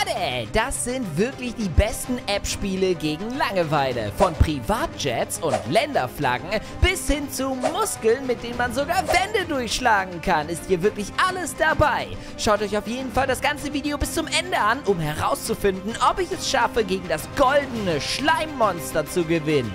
Leute, das sind wirklich die besten App-Spiele gegen Langeweile. Von Privatjets und Länderflaggen bis hin zu Muskeln, mit denen man sogar Wände durchschlagen kann, ist hier wirklich alles dabei. Schaut euch auf jeden Fall das ganze Video bis zum Ende an, um herauszufinden, ob ich es schaffe, gegen das goldene Schleimmonster zu gewinnen.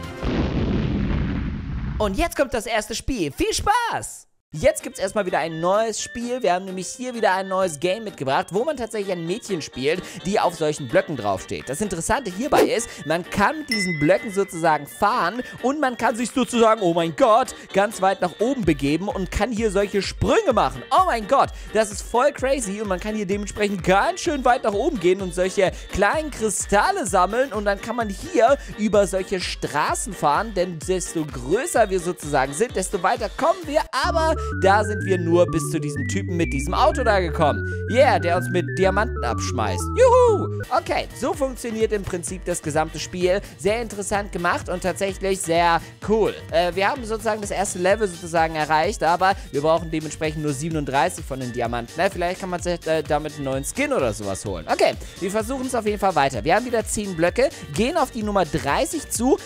Und jetzt kommt das erste Spiel. Viel Spaß! Jetzt gibt es erstmal wieder ein neues Spiel. Wir haben nämlich hier wieder ein neues Game mitgebracht, wo man tatsächlich ein Mädchen spielt, die auf solchen Blöcken draufsteht. Das Interessante hierbei ist, man kann mit diesen Blöcken sozusagen fahren und man kann sich sozusagen, oh mein Gott, ganz weit nach oben begeben und kann hier solche Sprünge machen. Oh mein Gott, das ist voll crazy und man kann hier dementsprechend ganz schön weit nach oben gehen und solche kleinen Kristalle sammeln und dann kann man hier über solche Straßen fahren, denn desto größer wir sozusagen sind, desto weiter kommen wir, aber da sind wir nur bis zu diesem Typen mit diesem Auto da gekommen. Yeah, der uns mit Diamanten abschmeißt. Juhu! Okay, so funktioniert im Prinzip das gesamte Spiel. Sehr interessant gemacht und tatsächlich sehr cool. Wir haben sozusagen das erste Level sozusagen erreicht, aber wir brauchen dementsprechend nur 37 von den Diamanten. Vielleicht kann man sich damit einen neuen Skin oder sowas holen. Okay, wir versuchen es auf jeden Fall weiter. Wir haben wieder 10 Blöcke, gehen auf die Nummer 30 zu,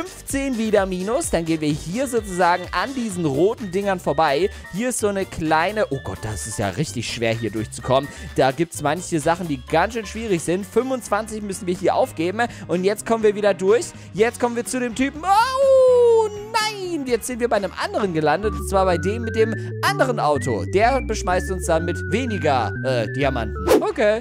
15 wieder minus. Dann gehen wir hier sozusagen an diesen roten Dingern vorbei. Hier ist so eine kleine... Oh Gott, das ist ja richtig schwer, hier durchzukommen. Da gibt es manche Sachen, die ganz schön schwierig sind. 25 müssen wir hier aufgeben. Und jetzt kommen wir wieder durch. Jetzt kommen wir zu dem Typen... Oh, nein! Jetzt sind wir bei einem anderen gelandet. Und zwar bei dem mit dem anderen Auto. Der beschmeißt uns dann mit weniger Diamanten. Okay,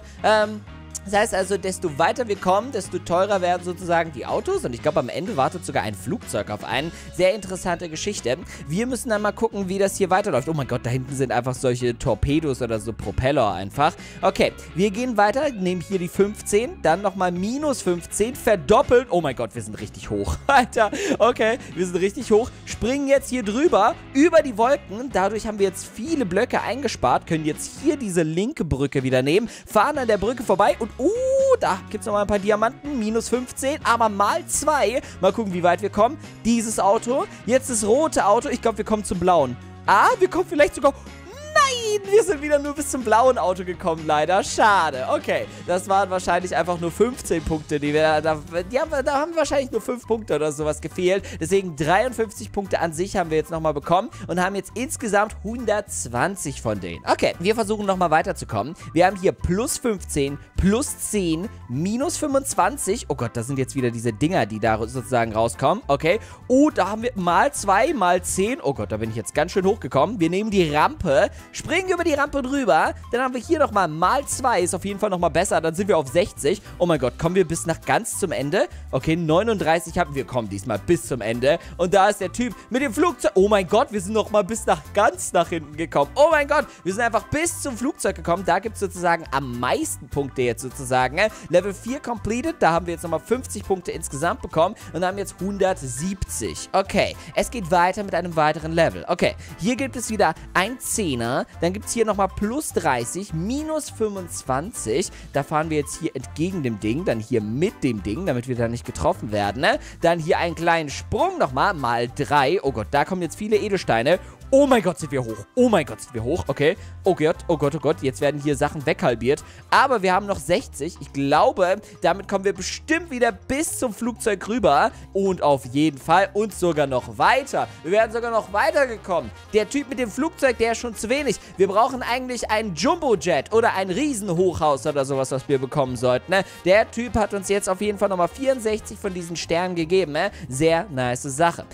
das heißt also, desto weiter wir kommen, desto teurer werden sozusagen die Autos. Und ich glaube, am Ende wartet sogar ein Flugzeug auf einen. Sehr interessante Geschichte. Wir müssen dann mal gucken, wie das hier weiterläuft. Oh mein Gott, da hinten sind einfach solche Torpedos oder so Propeller einfach. Okay, wir gehen weiter, nehmen hier die 15, dann nochmal minus 15, verdoppelt. Oh mein Gott, wir sind richtig hoch. Alter, okay, wir sind richtig hoch. Springen jetzt hier drüber, über die Wolken. Dadurch haben wir jetzt viele Blöcke eingespart, können jetzt hier diese linke Brücke wieder nehmen, fahren an der Brücke vorbei und da gibt es nochmal ein paar Diamanten. Minus 15, aber mal 2. Mal gucken, wie weit wir kommen. Dieses Auto. Jetzt das rote Auto. Ich glaube, wir kommen zum blauen. Wir kommen vielleicht sogar... Nein, wir sind wieder nur bis zum blauen Auto gekommen, leider. Schade. Okay, das waren wahrscheinlich einfach nur 15 Punkte, die wir da haben wahrscheinlich nur 5 Punkte oder sowas gefehlt. Deswegen 53 Punkte an sich haben wir jetzt nochmal bekommen und haben jetzt insgesamt 120 von denen. Okay, wir versuchen nochmal weiterzukommen. Wir haben hier plus 15, plus 10, minus 25. Oh Gott, das sind jetzt wieder diese Dinger, die da sozusagen rauskommen. Okay, da haben wir mal 2, mal 10. Oh Gott, da bin ich jetzt ganz schön hochgekommen. Wir nehmen die Rampe, springen über die Rampe drüber. Dann haben wir hier nochmal mal 2. Ist auf jeden Fall nochmal besser. Dann sind wir auf 60. Oh mein Gott, kommen wir bis nach ganz zum Ende? Okay, 39 haben wir. Kommen diesmal bis zum Ende. Und da ist der Typ mit dem Flugzeug. Oh mein Gott, wir sind nochmal bis ganz nach hinten gekommen. Oh mein Gott, wir sind einfach bis zum Flugzeug gekommen. Da gibt es sozusagen am meisten Punkte jetzt sozusagen. Level 4 completed. Da haben wir jetzt nochmal 50 Punkte insgesamt bekommen. Und haben jetzt 170. Okay, es geht weiter mit einem weiteren Level. Okay, hier gibt es wieder ein 10er. Dann gibt es hier nochmal plus 30, minus 25. Da fahren wir jetzt hier entgegen dem Ding, dann hier mit dem Ding, damit wir da nicht getroffen werden. Ne? Dann hier einen kleinen Sprung nochmal, mal 3. Oh Gott, da kommen jetzt viele Edelsteine. Oh mein Gott, sind wir hoch. Oh mein Gott, sind wir hoch. Okay. Oh Gott, oh Gott, oh Gott. Jetzt werden hier Sachen weghalbiert. Aber wir haben noch 60. Ich glaube, damit kommen wir bestimmt wieder bis zum Flugzeug rüber. Und auf jeden Fall und sogar noch weiter. Wir werden sogar noch weitergekommen. Der Typ mit dem Flugzeug, der ist schon zu wenig. Wir brauchen eigentlich einen Jumbo-Jet oder ein Riesenhochhaus oder sowas, was wir bekommen sollten. Ne? Der Typ hat uns jetzt auf jeden Fall nochmal 64 von diesen Sternen gegeben. Ne? Sehr nice Sache.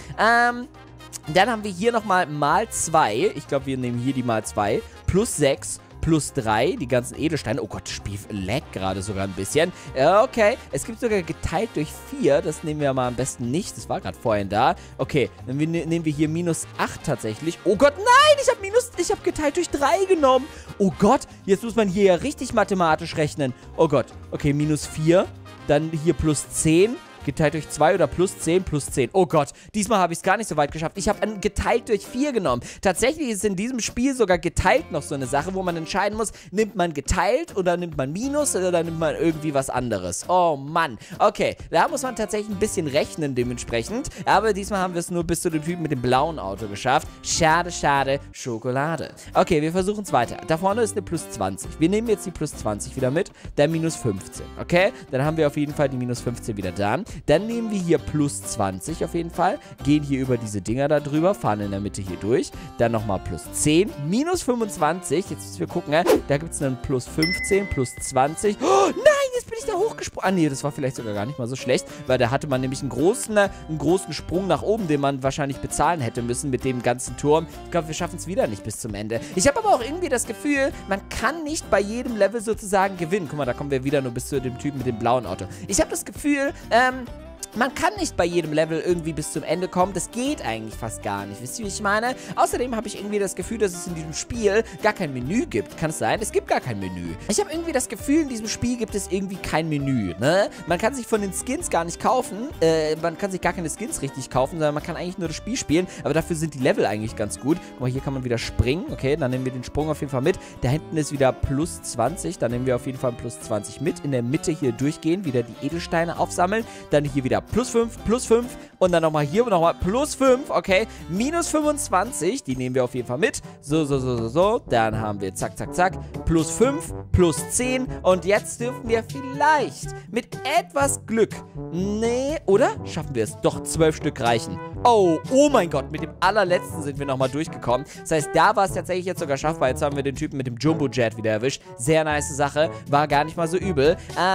Dann haben wir hier nochmal mal 2. Ich glaube, wir nehmen hier die mal 2. Plus 6. Plus 3, die ganzen Edelsteine. Oh Gott, das Spiel laggt gerade sogar ein bisschen. Okay, es gibt sogar geteilt durch 4. Das nehmen wir mal am besten nicht. Das war gerade vorhin da. Okay, dann nehmen wir hier minus 8 tatsächlich. Oh Gott, nein, ich habe geteilt durch 3 genommen. Oh Gott, jetzt muss man hier ja richtig mathematisch rechnen. Oh Gott, okay, minus 4. Dann hier plus 10. Geteilt durch 2 oder plus 10, plus 10. Oh Gott, diesmal habe ich es gar nicht so weit geschafft. Ich habe geteilt durch 4 genommen. Tatsächlich ist in diesem Spiel sogar geteilt noch so eine Sache, wo man entscheiden muss, nimmt man geteilt oder nimmt man Minus oder nimmt man irgendwie was anderes. Oh Mann. Okay, da muss man tatsächlich ein bisschen rechnen dementsprechend. Aber diesmal haben wir es nur bis zu dem Typen mit dem blauen Auto geschafft. Schade, schade, Schokolade. Okay, wir versuchen es weiter. Da vorne ist eine plus 20. Wir nehmen jetzt die plus 20 wieder mit. Dann minus 15. Okay, dann haben wir auf jeden Fall die minus 15 wieder da. Dann nehmen wir hier plus 20 auf jeden Fall. Gehen hier über diese Dinger da drüber. Fahren in der Mitte hier durch. Dann nochmal plus 10. Minus 25. Jetzt müssen wir gucken. Da gibt es einen plus 15, plus 20. Oh, nein, jetzt bin ich da hochgesprungen. Ah, nee, das war vielleicht sogar gar nicht mal so schlecht, weil da hatte man nämlich einen großen Sprung nach oben, den man wahrscheinlich bezahlen hätte müssen mit dem ganzen Turm. Ich glaube, wir schaffen es wieder nicht bis zum Ende. Ich habe aber auch irgendwie das Gefühl, man kann nicht bei jedem Level sozusagen gewinnen. Guck mal, da kommen wir wieder nur bis zu dem Typen mit dem blauen Auto. Ich habe das Gefühl, man kann nicht bei jedem Level irgendwie bis zum Ende kommen. Das geht eigentlich fast gar nicht. Wisst ihr, wie ich meine? Außerdem habe ich irgendwie das Gefühl, dass es in diesem Spiel gar kein Menü gibt. Kann es sein? Es gibt gar kein Menü. Ich habe irgendwie das Gefühl, in diesem Spiel gibt es irgendwie kein Menü, ne? Man kann sich von den Skins gar nicht kaufen. Man kann sich gar keine Skins richtig kaufen, sondern man kann eigentlich nur das Spiel spielen. Aber dafür sind die Level eigentlich ganz gut. Guck mal, hier kann man wieder springen. Okay, dann nehmen wir den Sprung auf jeden Fall mit. Da hinten ist wieder plus 20. Dann nehmen wir auf jeden Fall plus 20 mit. In der Mitte hier durchgehen, wieder die Edelsteine aufsammeln. Dann hier wieder plus 5 und dann nochmal hier nochmal plus 5, okay, minus 25, die nehmen wir auf jeden Fall mit, so, dann haben wir zack, zack, zack, plus 5, plus 10 und jetzt dürfen wir vielleicht mit etwas Glück, nee, oder? Schaffen wir es? Doch, 12 Stück reichen. Oh mein Gott, mit dem allerletzten sind wir nochmal durchgekommen. Das heißt, da war es tatsächlich jetzt sogar schaffbar. Jetzt haben wir den Typen mit dem Jumbo-Jet wieder erwischt. Sehr nice Sache, war gar nicht mal so übel.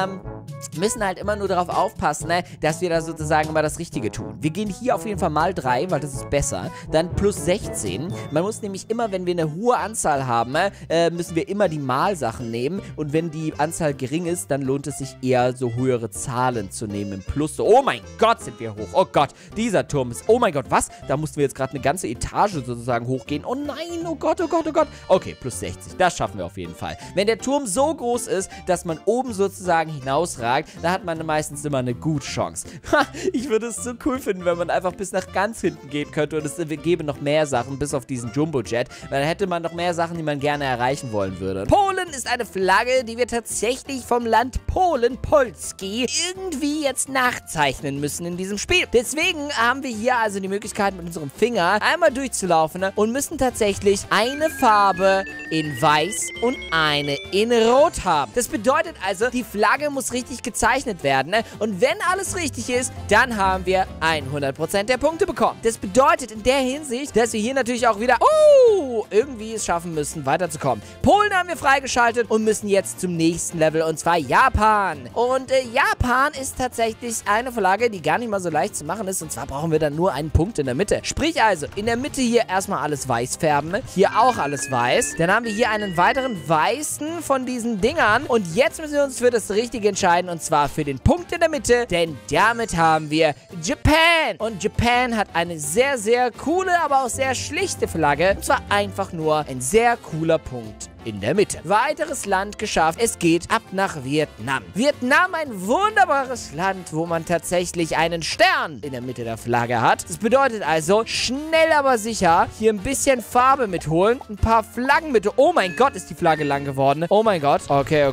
Müssen halt immer nur darauf aufpassen, ne, dass wir da sozusagen immer das Richtige tun. Wir gehen hier auf jeden Fall mal 3, weil das ist besser. Dann plus 16. Man muss nämlich immer, wenn wir eine hohe Anzahl haben, müssen wir immer die Malsachen nehmen. Und wenn die Anzahl gering ist, dann lohnt es sich eher so höhere Zahlen zu nehmen im Plus. Oh mein Gott, sind wir hoch. Oh Gott, dieser Turm ist... Oh mein Gott, was? Da mussten wir jetzt gerade eine ganze Etage sozusagen hochgehen. Oh nein, oh Gott, oh Gott, oh Gott. Okay, plus 60. Das schaffen wir auf jeden Fall. Wenn der Turm so groß ist, dass man oben sozusagen hinausragt, da hat man meistens immer eine gute Chance. Ich würde es so cool finden, wenn man einfach bis nach ganz hinten gehen könnte und es gäbe noch mehr Sachen, bis auf diesen Jumbo-Jet, weil dann hätte man noch mehr Sachen, die man gerne erreichen wollen würde. Polen ist eine Flagge, die wir tatsächlich vom Land Polen, Polski, irgendwie jetzt nachzeichnen müssen in diesem Spiel. Deswegen haben wir hier also die Möglichkeit, mit unserem Finger einmal durchzulaufen und müssen tatsächlich eine Farbe in Weiß und eine in Rot haben. Das bedeutet also, die Flagge muss richtig gezeichnet werden, ne? Und wenn alles richtig ist, dann haben wir 100% der Punkte bekommen. Das bedeutet in der Hinsicht, dass wir hier natürlich auch wieder irgendwie es schaffen müssen, weiterzukommen. Polen haben wir freigeschaltet und müssen jetzt zum nächsten Level, und zwar Japan. Und Japan ist tatsächlich eine Flagge, die gar nicht mal so leicht zu machen ist, und zwar brauchen wir dann nur einen Punkt in der Mitte. Sprich also, in der Mitte hier erstmal alles weiß färben, ne? Hier auch alles weiß. Dann haben wir hier einen weiteren weißen von diesen Dingern und jetzt müssen wir uns für das Richtige entscheiden, und zwar für den Punkt in der Mitte, denn damit haben wir Japan. Und Japan hat eine sehr, sehr coole, aber auch sehr schlichte Flagge. Und zwar einfach nur ein sehr cooler Punkt in der Mitte. Weiteres Land geschafft. Es geht ab nach Vietnam. Vietnam, ein wunderbares Land, wo man tatsächlich einen Stern in der Mitte der Flagge hat. Das bedeutet also, schnell aber sicher hier ein bisschen Farbe mitholen, ein paar Flaggen mit... Oh mein Gott, ist die Flagge lang geworden. Oh mein Gott. Okay.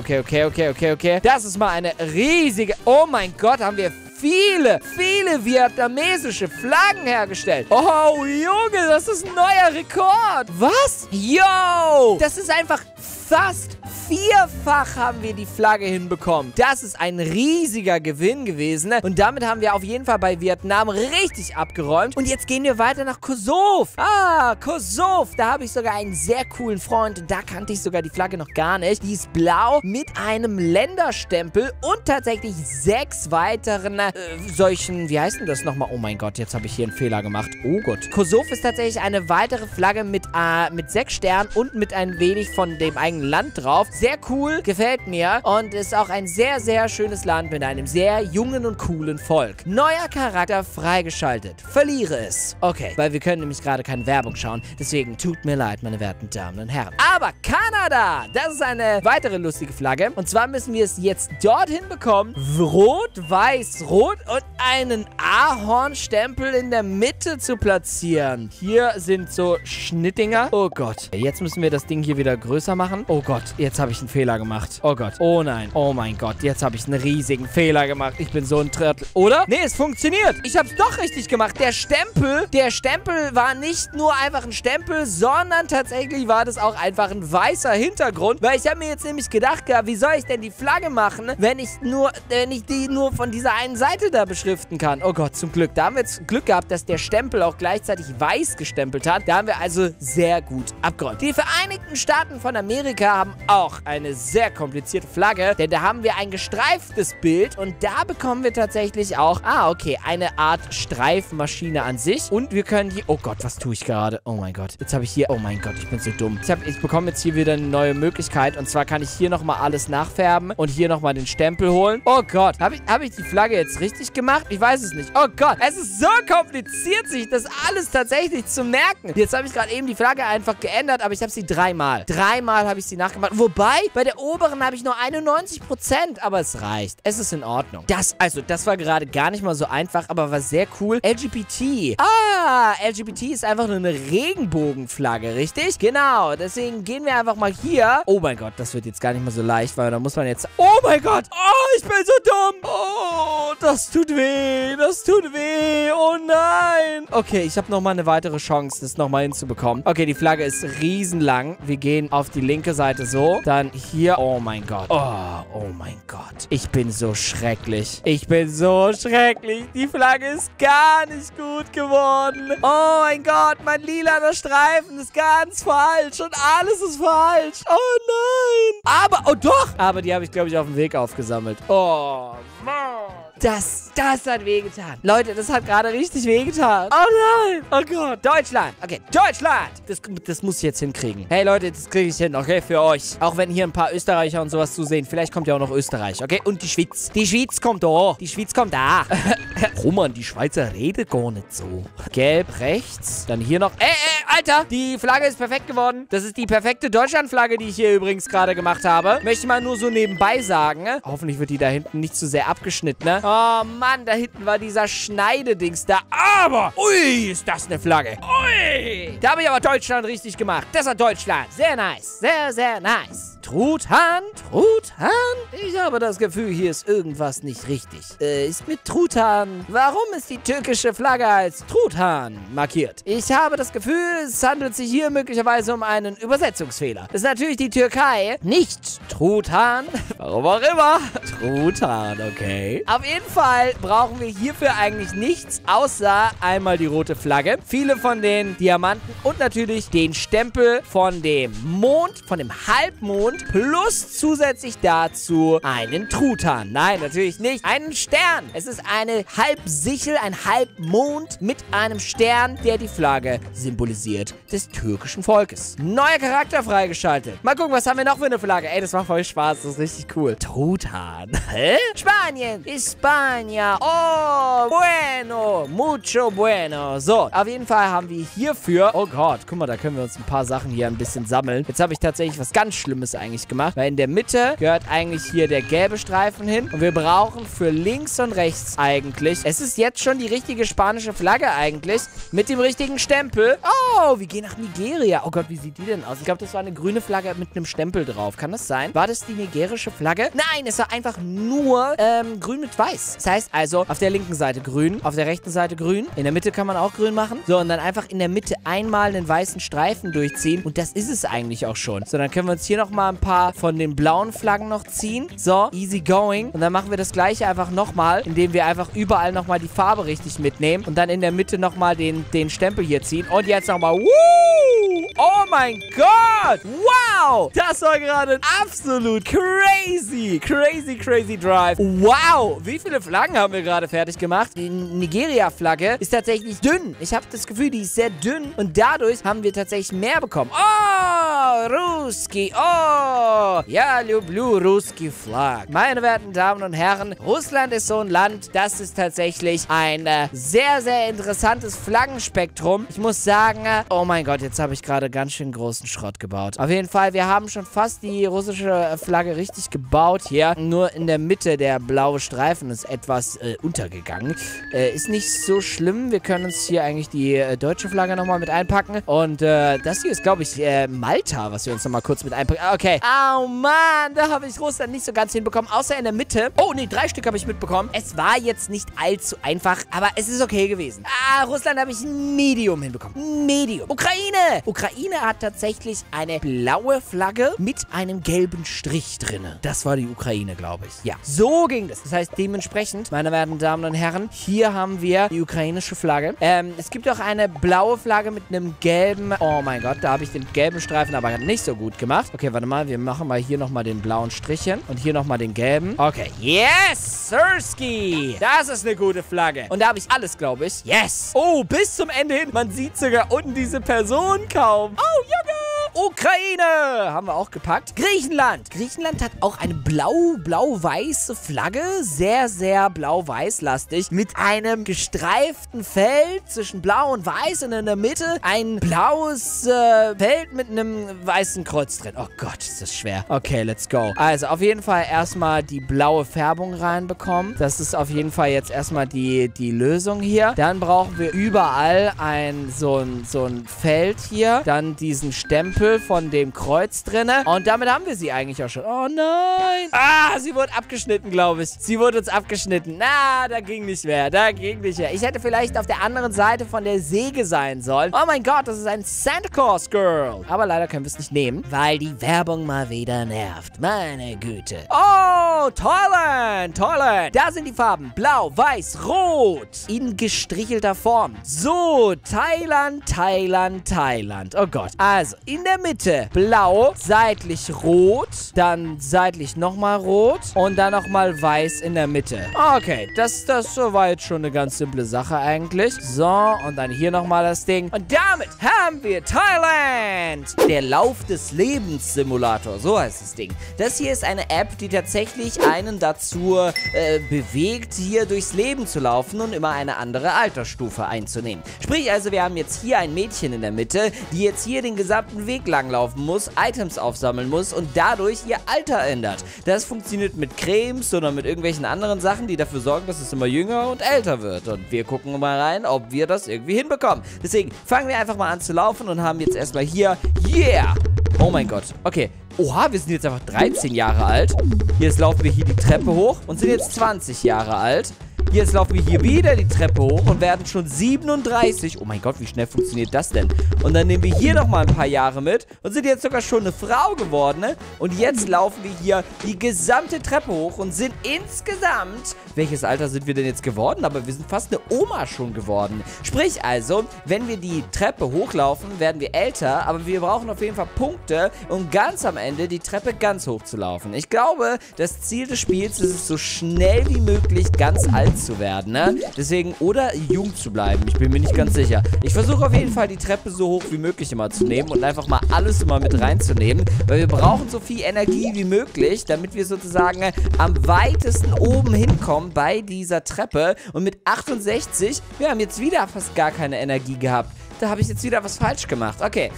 Das ist mal eine riesige... Oh mein Gott, haben wir viele vietnamesische Flaggen hergestellt. Oh, Junge, das ist ein neuer Rekord. Was? Yo, das ist einfach fast vierfach haben wir die Flagge hinbekommen. Das ist ein riesiger Gewinn gewesen. Und damit haben wir auf jeden Fall bei Vietnam richtig abgeräumt. Und jetzt gehen wir weiter nach Kosovo. Ah, Kosovo. Da habe ich sogar einen sehr coolen Freund. Und da kannte ich sogar die Flagge noch gar nicht. Die ist blau mit einem Länderstempel und tatsächlich 6 weiteren solchen, wie heißt denn das nochmal? Oh mein Gott, jetzt habe ich hier einen Fehler gemacht. Oh Gott. Kosovo ist tatsächlich eine weitere Flagge mit 6 Sternen und mit ein wenig von dem eigenen Land drauf. Sehr cool, gefällt mir. Und ist auch ein sehr, sehr schönes Land mit einem sehr jungen und coolen Volk. Neuer Charakter freigeschaltet. Verliere es. Okay, weil wir können nämlich gerade keine Werbung schauen. Deswegen tut mir leid, meine werten Damen und Herren. Aber Kanada, das ist eine weitere lustige Flagge. Und zwar müssen wir es jetzt dorthin bekommen. Rot, weiß, rot und einen Ahornstempel in der Mitte zu platzieren. Hier sind so Schnittdinger. Oh Gott. Jetzt müssen wir das Ding hier wieder größer machen. Oh Gott, jetzt habe ich einen Fehler gemacht. Oh Gott. Oh nein. Oh mein Gott, jetzt habe ich einen riesigen Fehler gemacht. Ich bin so ein Trottel. Oder? Nee, es funktioniert. Ich habe es doch richtig gemacht. Der Stempel war nicht nur einfach ein Stempel, sondern tatsächlich war das auch einfach ein weißer Hintergrund. Weil ich habe mir jetzt nämlich gedacht, wie soll ich denn die Flagge machen, wenn ich die nur von dieser einen Seite da beschriften kann? Oh Gott, zum Glück. Da haben wir jetzt Glück gehabt, dass der Stempel auch gleichzeitig weiß gestempelt hat. Da haben wir also sehr gut abgeräumt. Die Vereinigten Staaten von Amerika haben auch eine sehr komplizierte Flagge, denn da haben wir ein gestreiftes Bild und da bekommen wir tatsächlich auch, okay, eine Art Streifmaschine an sich und wir können hier, oh Gott, was tue ich gerade? Oh mein Gott, jetzt habe ich hier, oh mein Gott, ich bin so dumm. Ich bekomme jetzt hier wieder eine neue Möglichkeit und zwar kann ich hier nochmal alles nachfärben und hier nochmal den Stempel holen. Oh Gott, habe ich die Flagge jetzt richtig gemacht? Ich weiß es nicht. Oh Gott, es ist so kompliziert, sich das alles tatsächlich zu merken. Jetzt habe ich gerade eben die Flagge einfach geändert, aber ich habe sie dreimal. Dreimal habe ich sie nachgemacht. Wobei, bei der oberen habe ich nur 91%, aber es reicht. Es ist in Ordnung. Das war gerade gar nicht mal so einfach, aber war sehr cool. LGBT. LGBT ist einfach nur eine Regenbogenflagge, richtig? Genau, deswegen gehen wir einfach mal hier. Oh mein Gott, das wird jetzt gar nicht mal so leicht, weil da muss man jetzt... Oh mein Gott! Oh, ich bin so dumm! Oh, das tut weh! Das tut weh! Oh nein! Okay, ich habe nochmal eine weitere Chance, das nochmal hinzubekommen. Okay, die Flagge ist riesenlang. Wir gehen auf die linke Seite so. Dann hier. Oh mein Gott. Oh mein Gott. Ich bin so schrecklich. Ich bin so schrecklich. Die Flagge ist gar nicht gut geworden. Oh mein Gott, mein lilaner Streifen ist ganz falsch und alles ist falsch. Oh nein. Oh doch. Aber die habe ich, glaube ich, auf dem Weg aufgesammelt. Oh Mann. Das hat wehgetan. Leute, das hat gerade richtig wehgetan. Oh nein. Oh Gott. Deutschland. Okay, Deutschland. Das muss ich jetzt hinkriegen. Hey Leute, das kriege ich hin, okay, für euch. Auch wenn hier ein paar Österreicher und sowas zusehen. Vielleicht kommt ja auch noch Österreich, okay? Und die Schweiz. Die Schweiz kommt da. Die Schweiz kommt da. Roman, die Schweizer reden gar nicht so. Gelb rechts. Dann hier noch. Alter. Die Flagge ist perfekt geworden. Das ist die perfekte Deutschlandflagge, die ich hier übrigens gerade gemacht habe. Möchte ich mal nur so nebenbei sagen. Hoffentlich wird die da hinten nicht zu sehr abgeschnitten, ne? Oh Mann, da hinten war dieser Schneidedings da. Aber, ui, ist das eine Flagge. Ui. Da habe ich aber Deutschland richtig gemacht. Das war Deutschland. Sehr nice. Sehr, sehr nice. Truthahn? Truthahn? Ich habe das Gefühl, hier ist irgendwas nicht richtig. Ist mit Truthahn. Warum ist die türkische Flagge als Truthahn markiert? Ich habe das Gefühl, es handelt sich hier möglicherweise um einen Übersetzungsfehler. Das ist natürlich die Türkei, nicht Truthahn. Warum auch immer. Truthahn, okay. Auf jeden Fall brauchen wir hierfür eigentlich nichts, außer einmal die rote Flagge, viele von den Diamanten und natürlich den Stempel von dem Mond, von dem Halbmond, plus zusätzlich dazu einen Truthahn. Nein, natürlich nicht. Einen Stern. Es ist eine Halbsichel, ein Halbmond mit einem Stern, der die Flagge symbolisiert des türkischen Volkes. Neuer Charakter freigeschaltet. Mal gucken, was haben wir noch für eine Flagge? Ey, das macht voll Spaß. Das ist richtig cool. Truthahn. Hä? Spanien. España. Oh, bueno. Mucho bueno. So, auf jeden Fall haben wir hierfür... Oh Gott, guck mal, da können wir uns ein paar Sachen hier ein bisschen sammeln. Jetzt habe ich tatsächlich was ganz Schlimmes eigentlich gemacht, weil in der Mitte gehört eigentlich hier der gelbe Streifen hin und wir brauchen für links und rechts eigentlich, es ist jetzt schon die richtige spanische Flagge eigentlich, mit dem richtigen Stempel. Oh, wir gehen nach Nigeria. Oh Gott, wie sieht die denn aus? Ich glaube, das war eine grüne Flagge mit einem Stempel drauf. Kann das sein? War das die nigerische Flagge? Nein, es war einfach nur grün mit weiß. Das heißt also, auf der linken Seite grün, auf der rechten Seite grün. In der Mitte kann man auch grün machen. So, und dann einfach in der Mitte einmal einen weißen Streifen durchziehen und das ist es eigentlich auch schon. So, dann können wir uns hier nochmal ein paar von den blauen Flaggen noch ziehen. So, easy going. Und dann machen wir das gleiche einfach nochmal, indem wir einfach überall nochmal die Farbe richtig mitnehmen und dann in der Mitte nochmal den Stempel hier ziehen. Und jetzt nochmal, Oh mein Gott! Wow! Das war gerade ein absolut crazy Drive. Wow! Wie viele Flaggen haben wir gerade fertig gemacht? Die Nigeria-Flagge ist tatsächlich dünn. Ich habe das Gefühl, die ist sehr dünn und dadurch haben wir tatsächlich mehr bekommen. Oh, Ruski. Oh, ja, Blue Ruski Flag. Meine werten Damen und Herren, Russland ist so ein Land, das ist tatsächlich ein sehr, sehr interessantes Flaggenspektrum. Ich muss sagen, oh mein Gott, jetzt habe ich gerade ganz schön großen Schrott gebaut. Auf jeden Fall, wir haben schon fast die russische Flagge richtig gebaut hier. Nur in der Mitte der blaue Streifen ist etwas untergegangen. Ist nicht so schlimm. Wir können uns hier eigentlich die deutsche Flagge nochmal mit einpacken. Und das hier ist, glaube ich, Malta, was wir uns nochmal kurz mit einpacken. Okay. Oh Mann, da habe ich Russland nicht so ganz hinbekommen. Außer in der Mitte. Oh, nee, 3 Stück habe ich mitbekommen. Es war jetzt nicht allzu einfach, aber es ist okay gewesen. Russland habe ich Medium hinbekommen. Medium. Ukraine hat tatsächlich eine blaue Flagge mit einem gelben Strich drin. Das war die Ukraine, glaube ich. Ja, so ging das. Das heißt, dementsprechend, meine werten Damen und Herren, hier haben wir die ukrainische Flagge. Es gibt auch eine blaue Flagge mit einem gelben... Oh mein Gott, da habe ich den gelben Streifen aber nicht so gut gemacht. Okay, warte mal, wir machen mal hier nochmal den blauen Strich hin und hier nochmal den gelben. Okay, yes, Sirski. Das ist eine gute Flagge. Und da habe ich alles, glaube ich. Yes. Oh, bis zum Ende hin. Man sieht sogar unten diese Person kaum. Oh, Junge. Ukraine haben wir auch gepackt. Griechenland. Griechenland hat auch eine blau-weiße Flagge. Sehr, sehr blau-weiß-lastig. Mit einem gestreiften Feld zwischen blau und weiß und in der Mitte ein blaues Feld mit einem weißen Kreuz drin. Oh Gott, ist das schwer. Okay, let's go. Also auf jeden Fall erstmal die blaue Färbung reinbekommen. Das ist auf jeden Fall jetzt erstmal die Lösung hier. Dann brauchen wir überall so ein Feld hier. Dann diesen Stempel von dem Kreuz drinne. Und damit haben wir sie eigentlich auch schon. Oh nein. Sie wurde abgeschnitten, glaube ich. Sie wurde uns abgeschnitten. Na, da ging nicht mehr. Ich hätte vielleicht auf der anderen Seite von der Säge sein sollen. Oh mein Gott, das ist ein Santa Claus Girl. Aber leider können wir es nicht nehmen, weil die Werbung mal wieder nervt. Meine Güte. Oh, Thailand. Da sind die Farben. Blau, weiß, rot. In gestrichelter Form. So, Thailand. Oh Gott. Also, in der Mitte blau, seitlich rot, dann seitlich nochmal rot und dann nochmal weiß in der Mitte. Okay, das war jetzt schon eine ganz simple Sache eigentlich. So, und dann hier nochmal das Ding. Und damit haben wir Thailand. Der Lauf des Lebens Simulator, so heißt das Ding. Das hier ist eine App, die tatsächlich einen dazu bewegt, hier durchs Leben zu laufen und immer eine andere Altersstufe einzunehmen. Sprich also, wir haben jetzt hier ein Mädchen in der Mitte, die jetzt hier den gesamten Weg lang laufen muss, Items aufsammeln muss und dadurch ihr Alter ändert. Das funktioniert mit Cremes oder mit irgendwelchen anderen Sachen, die dafür sorgen, dass es immer jünger und älter wird. Und wir gucken mal rein, ob wir das irgendwie hinbekommen. Deswegen fangen wir einfach mal an zu laufen und haben jetzt erstmal hier, yeah! Oh mein Gott, okay. Oha, wir sind jetzt einfach 13 Jahre alt. Jetzt laufen wir hier die Treppe hoch und sind jetzt 20 Jahre alt. Jetzt laufen wir hier wieder die Treppe hoch und werden schon 37. Oh mein Gott, wie schnell funktioniert das denn? Und dann nehmen wir hier nochmal ein paar Jahre mit und sind jetzt sogar schon eine Frau geworden, ne? Und jetzt laufen wir hier die gesamte Treppe hoch und sind insgesamt... Welches Alter sind wir denn jetzt geworden? Aber wir sind fast eine Oma schon geworden. Sprich also, wenn wir die Treppe hochlaufen, werden wir älter, aber wir brauchen auf jeden Fall Punkte, um ganz am Ende die Treppe ganz hoch zu laufen. Ich glaube, das Ziel des Spiels ist es, so schnell wie möglich ganz alt zu werden, ne? Deswegen, oder jung zu bleiben. Ich bin mir nicht ganz sicher. Ich versuche auf jeden Fall, die Treppe so hoch wie möglich immer zu nehmen und einfach mal alles immer mit reinzunehmen, weil wir brauchen so viel Energie wie möglich, damit wir sozusagen am weitesten oben hinkommen bei dieser Treppe. Und mit 68, wir haben jetzt wieder fast gar keine Energie gehabt. Da habe ich jetzt wieder was falsch gemacht. Okay,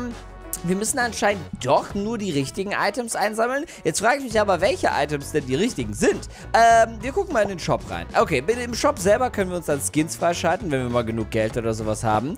wir müssen anscheinend doch nur die richtigen Items einsammeln. Jetzt frage ich mich aber, welche Items denn die richtigen sind. Wir gucken mal in den Shop rein. Okay, im Shop selber können wir uns dann Skins freischalten, wenn wir mal genug Geld oder sowas haben.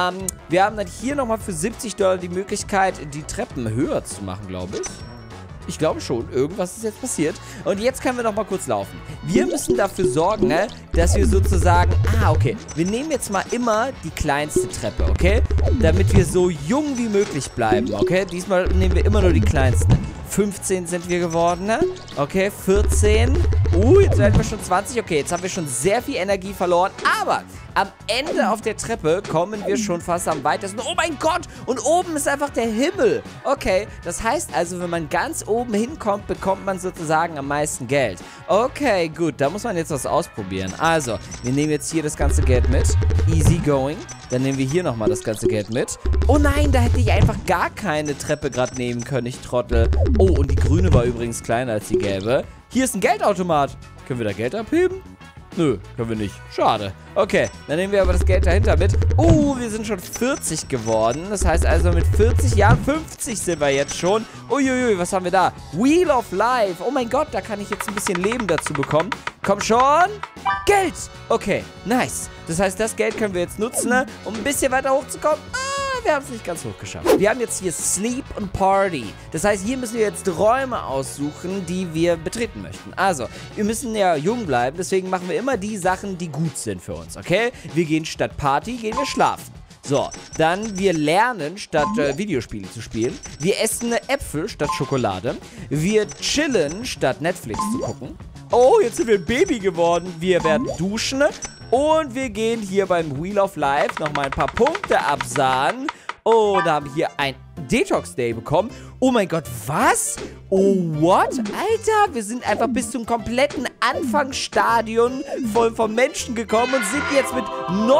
Wir haben dann hier nochmal für $70 die Möglichkeit, die Treppen höher zu machen, glaube ich. Ich glaube schon, irgendwas ist jetzt passiert. Und jetzt können wir noch mal kurz laufen. Wir müssen dafür sorgen, ne, dass wir sozusagen... okay. Wir nehmen jetzt mal immer die kleinste Treppe, okay? Damit wir so jung wie möglich bleiben, okay? Diesmal nehmen wir immer nur die kleinsten. 15 sind wir geworden, ne? Okay, 14. Jetzt werden wir schon 20. Okay, jetzt haben wir schon sehr viel Energie verloren. Aber am Ende auf der Treppe kommen wir schon fast am weitesten. Oh mein Gott! Und oben ist einfach der Himmel. Okay, das heißt also, wenn man ganz oben hinkommt, bekommt man sozusagen am meisten Geld. Okay, gut, da muss man jetzt was ausprobieren. Also, wir nehmen jetzt hier das ganze Geld mit. Easy going. Dann nehmen wir hier nochmal das ganze Geld mit. Oh nein, da hätte ich einfach gar keine Treppe gerade nehmen können, ich Trottel. Oh, und die grüne war übrigens kleiner als die gelbe. Hier ist ein Geldautomat. Können wir da Geld abheben? Nö, können wir nicht. Schade. Okay, dann nehmen wir aber das Geld dahinter mit. Wir sind schon 40 geworden. Das heißt also mit 40 Jahren, 50 sind wir jetzt schon. Uiuiui, was haben wir da? Wheel of Life. Oh mein Gott, da kann ich jetzt ein bisschen Leben dazu bekommen. Komm schon. Geld. Okay, nice. Das heißt, das Geld können wir jetzt nutzen, ne, um ein bisschen weiter hochzukommen. Wir haben es nicht ganz hoch geschafft. Wir haben jetzt hier Sleep and Party. Das heißt, hier müssen wir jetzt Räume aussuchen, die wir betreten möchten. Also, wir müssen ja jung bleiben, deswegen machen wir immer die Sachen, die gut sind für uns, okay? Wir gehen statt Party, gehen wir schlafen. So, dann wir lernen, statt Videospiele zu spielen. Wir essen Äpfel statt Schokolade. Wir chillen, statt Netflix zu gucken. Oh, jetzt sind wir ein Baby geworden. Wir werden duschen. Und wir gehen hier beim Wheel of Life nochmal ein paar Punkte absahnen. Und haben hier ein Detox Day bekommen. Oh mein Gott, was? Oh, what? Alter, wir sind einfach bis zum kompletten Anfangsstadion vom Menschen gekommen und sind jetzt mit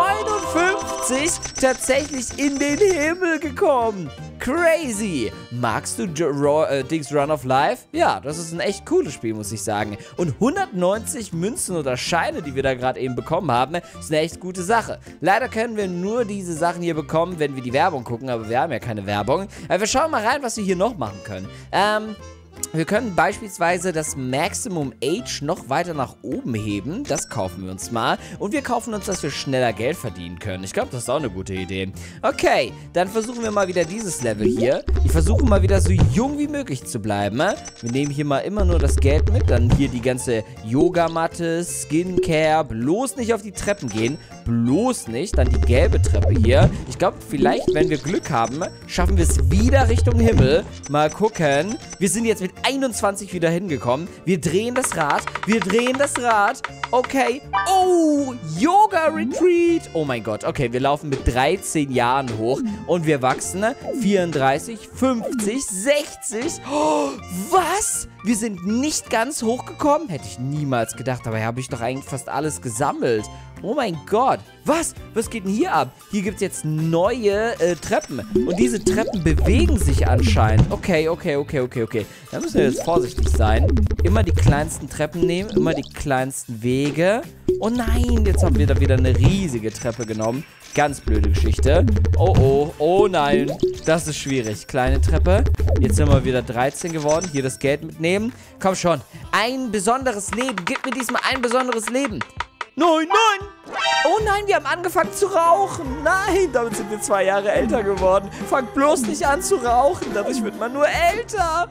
59 tatsächlich in den Himmel gekommen. Crazy. Magst du Dings Run of Life? Ja, das ist ein echt cooles Spiel, muss ich sagen. Und 190 Münzen oder Scheine, die wir da gerade eben bekommen haben, ist eine echt gute Sache. Leider können wir nur diese Sachen hier bekommen, wenn wir die Werbung gucken, aber wir haben ja keine Werbung. Aber wir schauen mal rein, was wir hier noch machen können. Wir können beispielsweise das Maximum Age noch weiter nach oben heben. Das kaufen wir uns mal. Und wir kaufen uns, dass wir schneller Geld verdienen können. Ich glaube, das ist auch eine gute Idee. Okay, dann versuchen wir mal wieder dieses Level hier. Ich versuche mal wieder so jung wie möglich zu bleiben. Wir nehmen hier mal immer nur das Geld mit. Dann hier die ganze Yogamatte, Skincare. Bloß nicht auf die Treppen gehen. Bloß nicht. Dann die gelbe Treppe hier. Ich glaube, vielleicht, wenn wir Glück haben, schaffen wir es wieder Richtung Himmel. Mal gucken. Wir sind jetzt mit 21 wieder hingekommen. Wir drehen das Rad. Wir drehen das Rad. Okay. Oh, Yoga Retreat. Oh mein Gott. Okay, wir laufen mit 13 Jahren hoch. Und wir wachsen. 34, 50, 60. Oh, was? Wir sind nicht ganz hochgekommen? Hätte ich niemals gedacht. Dabei habe ich doch eigentlich fast alles gesammelt. Oh mein Gott. Was? Was geht denn hier ab? Hier gibt es jetzt neue Treppen. Und diese Treppen bewegen sich anscheinend. Okay. Da müssen wir jetzt vorsichtig sein. Immer die kleinsten Treppen nehmen. Immer die kleinsten Wege. Oh nein, jetzt haben wir da wieder eine riesige Treppe genommen. Ganz blöde Geschichte. Oh nein. Das ist schwierig. Kleine Treppe. Jetzt sind wir wieder 13 geworden. Hier das Geld mitnehmen. Komm schon. Ein besonderes Leben. Gib mir diesmal ein besonderes Leben. Nein. Oh nein, wir haben angefangen zu rauchen. Nein, damit sind wir 2 Jahre älter geworden. Fangt bloß nicht an zu rauchen. Dadurch wird man nur älter.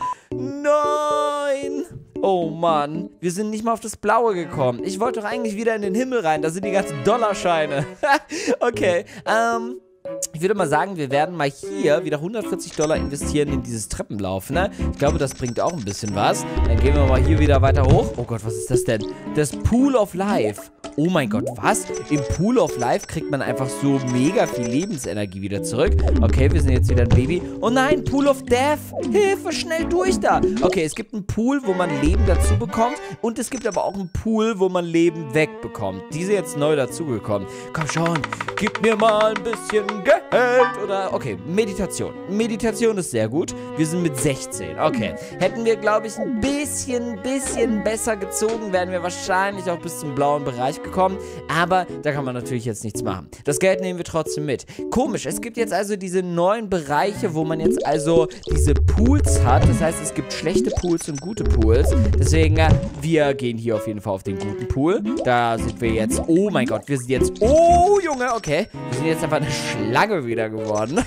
Nein. Oh Mann, wir sind nicht mal auf das Blaue gekommen. Ich wollte doch eigentlich wieder in den Himmel rein. Da sind die ganzen Dollarscheine. Okay, ich würde mal sagen, wir werden mal hier wieder $140 investieren in dieses Treppenlauf, ne? Ich glaube, das bringt auch ein bisschen was. Dann gehen wir mal hier wieder weiter hoch. Oh Gott, was ist das denn? Das Pool of Life. Oh mein Gott, was? Im Pool of Life kriegt man einfach so mega viel Lebensenergie wieder zurück. Okay, wir sind jetzt wieder ein Baby. Oh nein, Pool of Death. Hilfe, schnell durch da. Okay, es gibt einen Pool, wo man Leben dazu bekommt. Und es gibt aber auch einen Pool, wo man Leben wegbekommt. Diese jetzt neu dazugekommen. Komm schon, gib mir mal ein bisschen Geld. Oder, okay, Meditation. Meditation ist sehr gut. Wir sind mit 16. Okay, hätten wir, glaube ich, ein bisschen besser gezogen, wären wir wahrscheinlich auch bis zum blauen Bereich gekommen, aber da kann man natürlich jetzt nichts machen. Das Geld nehmen wir trotzdem mit. Komisch, es gibt jetzt also diese neuen Bereiche, wo man jetzt also diese Pools hat. Das heißt, es gibt schlechte Pools und gute Pools. Deswegen, wir gehen hier auf jeden Fall auf den guten Pool. Da sind wir jetzt, oh mein Gott, wir sind jetzt, oh Junge, okay. Wir sind jetzt einfach eine Schlange wieder geworden.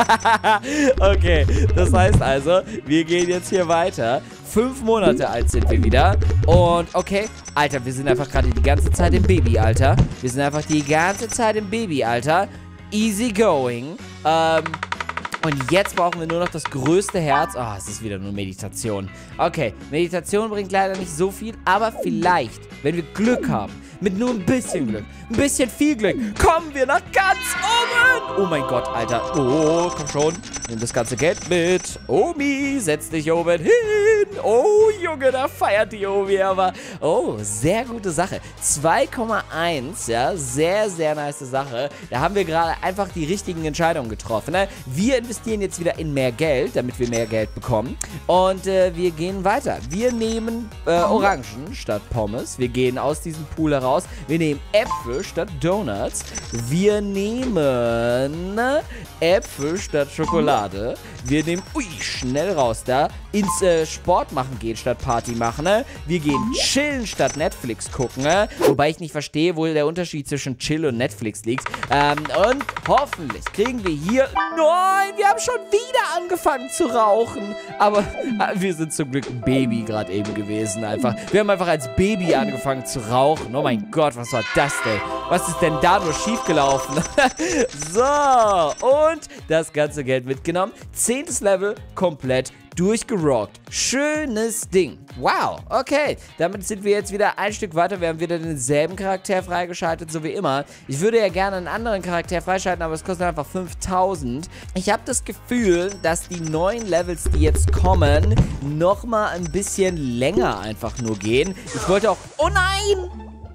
Okay, das heißt also, wir gehen jetzt hier weiter. 5 Monate alt sind wir wieder. Und okay, Alter, wir sind einfach gerade die ganze Zeit im Babyalter. Wir sind einfach die ganze Zeit im Babyalter. Easy going. Und jetzt brauchen wir nur noch das größte Herz. Oh, es ist wieder nur Meditation. Okay, Meditation bringt leider nicht so viel, aber vielleicht, wenn wir Glück haben, mit nur ein bisschen Glück, ein bisschen viel Glück, kommen wir nach ganz oben. Oh mein Gott, Alter. Oh, komm schon. Nimm das ganze Geld mit. Omi, setz dich oben hin. Oh, Junge, da feiert die Omi aber. Oh, sehr gute Sache. 2,1, ja, sehr, sehr nice Sache. Da haben wir gerade einfach die richtigen Entscheidungen getroffen, ne? Wir investieren jetzt wieder in mehr Geld, damit wir mehr Geld bekommen. Und wir gehen weiter. Wir nehmen Orangen statt Pommes. Wir gehen aus diesem Pool heraus. Wir nehmen Äpfel statt Donuts. Wir nehmen Äpfel statt Schokolade. Wir nehmen, schnell raus da, ins Sport machen gehen statt Party machen. Ne? Wir gehen chillen statt Netflix gucken. Ne? Wobei ich nicht verstehe, wo der Unterschied zwischen Chill und Netflix liegt. Und hoffentlich kriegen wir hier... Nein, wir haben schon wieder angefangen zu rauchen. Aber wir sind zum Glück ein Baby gerade eben gewesen einfach. Wir haben einfach als Baby angefangen zu rauchen. Oh mein Gott, was war das denn? Was ist denn da nur schiefgelaufen? So, und das ganze Geld mitgenommen. 10. Level komplett durchgerockt. Schönes Ding. Wow, okay. Damit sind wir jetzt wieder ein Stück weiter. Wir haben wieder denselben Charakter freigeschaltet, so wie immer. Ich würde ja gerne einen anderen Charakter freischalten, aber es kostet einfach 5000. Ich habe das Gefühl, dass die neuen Levels, die jetzt kommen, nochmal ein bisschen länger einfach nur gehen. Ich wollte auch... Oh nein!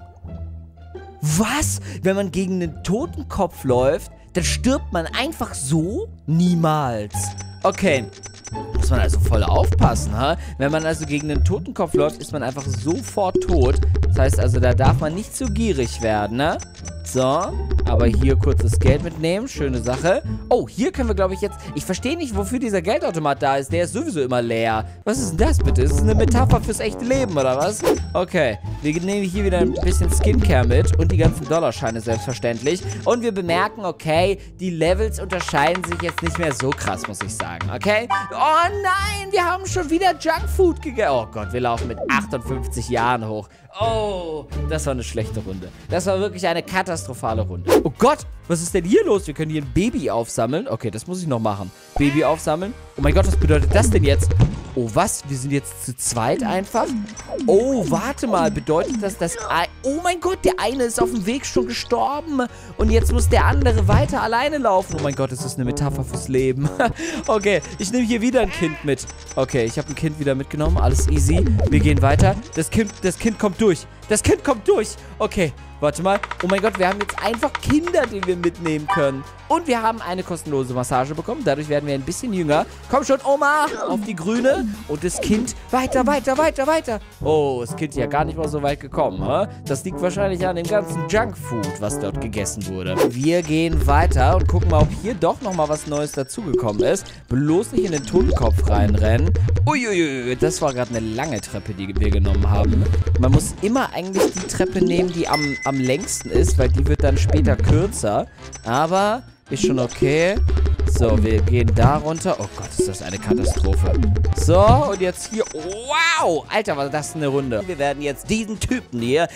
Was? Wenn man gegen einen Totenkopf läuft, dann stirbt man einfach so? Niemals. Okay. Muss man also voll aufpassen, ha? Wenn man also gegen einen Totenkopf läuft, ist man einfach sofort tot. Das heißt also, da darf man nicht zu gierig werden, ne? So, aber hier kurz das Geld mitnehmen. Schöne Sache. Oh, hier können wir, glaube ich, jetzt... Ich verstehe nicht, wofür dieser Geldautomat da ist. Der ist sowieso immer leer. Was ist denn das bitte? Ist das eine Metapher fürs echte Leben, oder was? Okay, wir nehmen hier wieder ein bisschen Skincare mit und die ganzen Dollarscheine selbstverständlich. Und wir bemerken, okay, die Levels unterscheiden sich jetzt nicht mehr so krass, muss ich sagen, okay? Oh nein, wir haben schon wieder Junkfood gegessen. Oh Gott, wir laufen mit 58 Jahren hoch. Oh, das war eine schlechte Runde. Das war wirklich eine katastrophale Runde. Oh Gott, was ist denn hier los? Wir können hier ein Baby aufsammeln. Okay, das muss ich noch machen. Baby aufsammeln. Oh mein Gott, was bedeutet das denn jetzt? Oh, was? Wir sind jetzt zu zweit einfach? Oh, warte mal. Bedeutet das, dass... Oh mein Gott, der eine ist auf dem Weg schon gestorben. Und jetzt muss der andere weiter alleine laufen. Oh mein Gott, ist das eine Metapher fürs Leben. Okay, ich nehme hier wieder ein Kind mit. Okay, ich habe ein Kind wieder mitgenommen. Alles easy. Wir gehen weiter. Das Kind kommt durch. Das Kind kommt durch. Okay, warte mal. Oh mein Gott, wir haben jetzt einfach Kinder, die wir mitnehmen können. Und wir haben eine kostenlose Massage bekommen. Dadurch werden wir ein bisschen jünger. Komm schon, Oma, auf die Grüne. Und das Kind weiter, weiter, weiter, weiter. Oh, das Kind ist ja gar nicht mal so weit gekommen. Hä? Das liegt wahrscheinlich an dem ganzen Junkfood, was dort gegessen wurde. Wir gehen weiter und gucken mal, ob hier doch nochmal was Neues dazugekommen ist. Bloß nicht in den Totenkopf reinrennen. Uiuiui, das war gerade eine lange Treppe, die wir genommen haben. Man muss immer eigentlich die Treppe nehmen, die am längsten ist, weil die wird dann später kürzer. Aber... ist schon okay. So, wir gehen da runter. Oh Gott, ist das eine Katastrophe. So, und jetzt hier. Wow! Alter, war das eine Runde. Wir werden jetzt diesen Typen hier,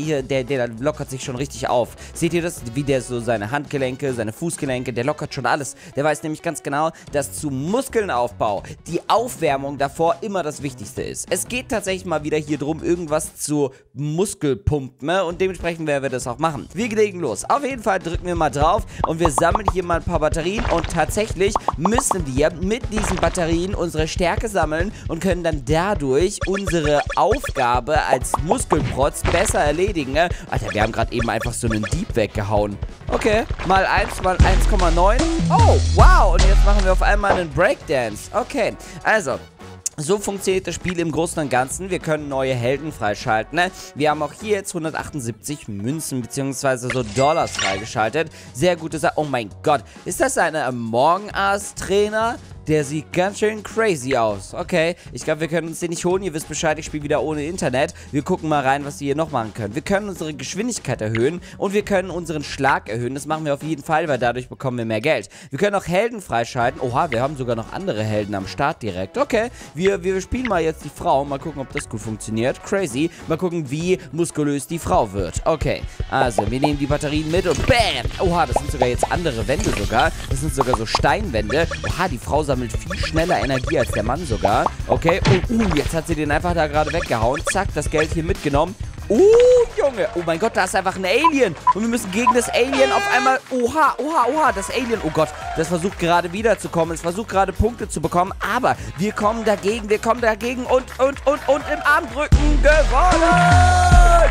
der lockert sich schon richtig auf. Seht ihr das? Wie der so seine Handgelenke, seine Fußgelenke, der lockert schon alles. Der weiß nämlich ganz genau, dass zu Muskelaufbau die Aufwärmung davor immer das Wichtigste ist. Es geht tatsächlich mal wieder hier drum, irgendwas zu Muskelpumpen, ne? Und dementsprechend werden wir das auch machen. Wir legen los. Auf jeden Fall drücken wir mal drauf und wir sammeln hier mal ein paar Batterien und tatsächlich müssen wir mit diesen Batterien unsere Stärke sammeln und können dann dadurch unsere Aufgabe als Muskelprotz besser erledigen. Ne? Alter, wir haben gerade eben einfach so einen Dieb weggehauen. Okay, mal 1, mal 1,9. Oh, wow. Und jetzt machen wir auf einmal einen Breakdance. Okay, also... so funktioniert das Spiel im Großen und Ganzen. Wir können neue Helden freischalten. Ne? Wir haben auch hier jetzt 178 Münzen bzw. so Dollars freigeschaltet. Sehr gute Sache. Oh mein Gott. Ist das eine Among Us Trainer? Der sieht ganz schön crazy aus. Okay, ich glaube, wir können uns den nicht holen. Ihr wisst Bescheid, ich spiele wieder ohne Internet. Wir gucken mal rein, was wir hier noch machen können. Wir können unsere Geschwindigkeit erhöhen und wir können unseren Schlag erhöhen. Das machen wir auf jeden Fall, weil dadurch bekommen wir mehr Geld. Wir können auch Helden freischalten. Oha, wir haben sogar noch andere Helden am Start direkt. Okay, wir spielen mal jetzt die Frau. Mal gucken, ob das gut funktioniert. Crazy. Mal gucken, wie muskulös die Frau wird. Okay, also wir nehmen die Batterien mit und BAM! Oha, das sind sogar jetzt andere Wände sogar. Das sind sogar so Steinwände. Oha, die Frau sammelt viel schneller Energie als der Mann sogar. Okay, und jetzt hat sie den einfach da gerade weggehauen. Zack, das Geld hier mitgenommen. Junge. Oh mein Gott, da ist einfach ein Alien. Und wir müssen gegen das Alien auf einmal... Oha, das Alien. Oh Gott, das versucht gerade wiederzukommen. Es versucht gerade Punkte zu bekommen. Aber wir kommen dagegen und im Armdrücken gewonnen.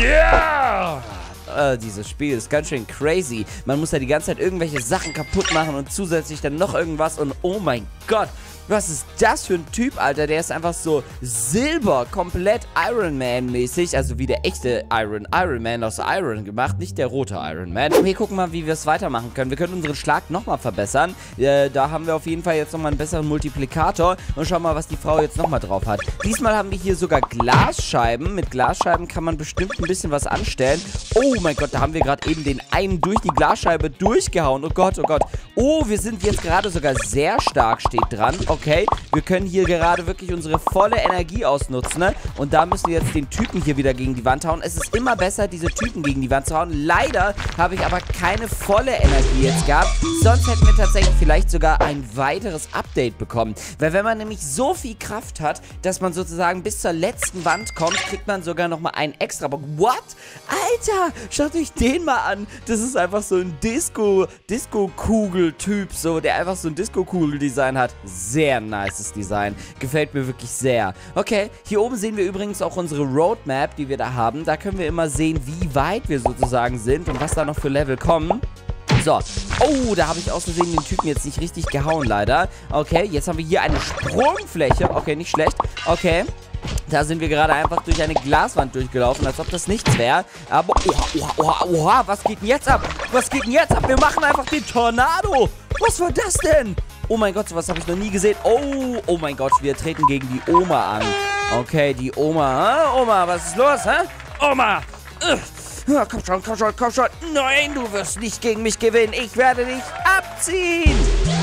Yeah! Dieses Spiel ist ganz schön crazy. Man muss ja die ganze Zeit irgendwelche Sachen kaputt machen und zusätzlich dann noch irgendwas. Und oh mein Gott, was ist das für ein Typ, Alter? Der ist einfach so silber, komplett Iron Man-mäßig. Also wie der echte Iron Man aus Iron gemacht, nicht der rote Iron Man. Wir gucken mal, wie wir es weitermachen können. Wir können unseren Schlag nochmal verbessern. Da haben wir auf jeden Fall jetzt nochmal einen besseren Multiplikator. Und schauen mal, was die Frau jetzt nochmal drauf hat. Diesmal haben wir hier sogar Glasscheiben. Mit Glasscheiben kann man bestimmt ein bisschen was anstellen. Oh mein Gott, da haben wir gerade eben den einen durch die Glasscheibe durchgehauen. Oh Gott, oh Gott. Oh, wir sind jetzt gerade sogar sehr stark, steht dran. Okay, wir können hier gerade wirklich unsere volle Energie ausnutzen, ne? Und da müssen wir jetzt den Typen hier wieder gegen die Wand hauen. Es ist immer besser, diese Typen gegen die Wand zu hauen. Leider habe ich aber keine volle Energie jetzt gehabt. Sonst hätten wir tatsächlich vielleicht sogar ein weiteres Update bekommen. Weil wenn man nämlich so viel Kraft hat, dass man sozusagen bis zur letzten Wand kommt, kriegt man sogar nochmal einen extra Bock. What? Alter, schaut euch den mal an. Das ist einfach so ein Disco-Kugel-Typ, so, der einfach so ein Disco-Kugel-Design hat. Sehr nices Design. Gefällt mir wirklich sehr. Okay, hier oben sehen wir übrigens auch unsere Roadmap, die wir da haben. Da können wir immer sehen, wie weit wir sozusagen sind und was da noch für Level kommen. So. Oh, da habe ich aus Versehen den Typen jetzt nicht richtig gehauen, leider. Okay, jetzt haben wir hier eine Sprungfläche. Okay, nicht schlecht. Okay. Da sind wir gerade einfach durch eine Glaswand durchgelaufen, als ob das nichts wäre. Aber, oha, was geht denn jetzt ab? Was geht denn jetzt ab? Wir machen einfach den Tornado. Was war das denn? Oh mein Gott, sowas habe ich noch nie gesehen. Oh mein Gott, wir treten gegen die Oma an. Okay, die Oma. Oma, was ist los, hä? Oma! Komm schon. Nein, du wirst nicht gegen mich gewinnen. Ich werde dich abziehen.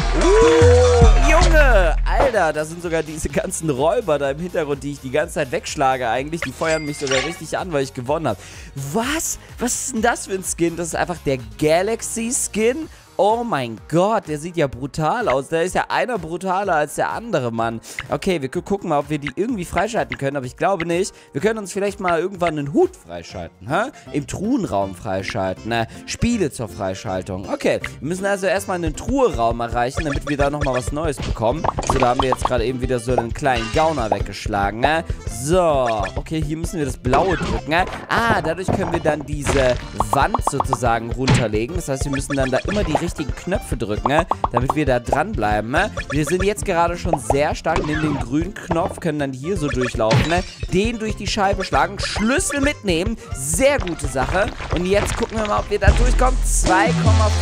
Junge. Alter, da sind sogar diese ganzen Räuber da im Hintergrund, die ich die ganze Zeit wegschlage eigentlich. Die feuern mich sogar richtig an, weil ich gewonnen habe. Was? Was ist denn das für ein Skin? Das ist einfach der Galaxy-Skin. Oh mein Gott, der sieht ja brutal aus. Da ist ja einer brutaler als der andere, Mann. Okay, wir gucken mal, ob wir die irgendwie freischalten können, aber ich glaube nicht. Wir können uns vielleicht mal irgendwann einen Hut freischalten, hä? Im Truhenraum freischalten, Spiele zur Freischaltung. Okay, wir müssen also erstmal einen Truheraum erreichen, damit wir da nochmal was Neues bekommen. So, da haben wir jetzt gerade eben wieder so einen kleinen Gauner weggeschlagen, So, okay, hier müssen wir das Blaue drücken, dadurch können wir dann diese Wand sozusagen runterlegen. Das heißt, wir müssen dann da immer die richtigen Knöpfe drücken, damit wir da dranbleiben. Wir sind jetzt gerade schon sehr stark neben dem grünen Knopf, können dann hier so durchlaufen, den durch die Scheibe schlagen, Schlüssel mitnehmen, sehr gute Sache. Und jetzt gucken wir mal, ob wir da durchkommen. 2,5,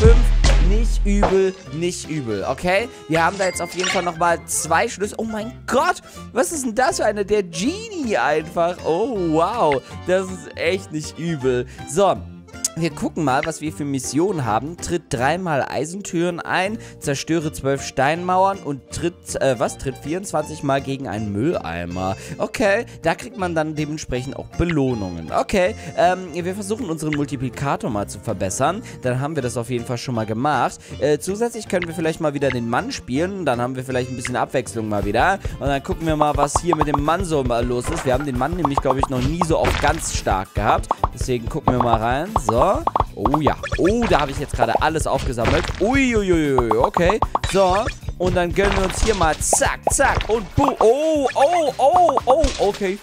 nicht übel, okay? Wir haben da jetzt auf jeden Fall nochmal 2 Schlüssel. Oh mein Gott, was ist denn das für eine? Der Genie einfach. Oh, wow, das ist echt nicht übel. So. Wir gucken mal, was wir für Missionen haben. Tritt 3-mal Eisentüren ein, zerstöre 12 Steinmauern und tritt 24 Mal gegen einen Mülleimer. Okay, da kriegt man dann dementsprechend auch Belohnungen. Okay, wir versuchen unseren Multiplikator mal zu verbessern. Dann haben wir das auf jeden Fall schon mal gemacht. Zusätzlich können wir vielleicht mal wieder den Mann spielen. Dann haben wir vielleicht ein bisschen Abwechslung mal wieder. Und dann gucken wir mal, was hier mit dem Mann so mal los ist. Wir haben den Mann nämlich, glaube ich, noch nie so oft ganz stark gehabt. Deswegen gucken wir mal rein. So. Oh ja. Oh, da habe ich jetzt gerade alles aufgesammelt. Uiuiui. Okay. So. Und dann gönnen wir uns hier mal zack, zack und boom. Oh. Okay.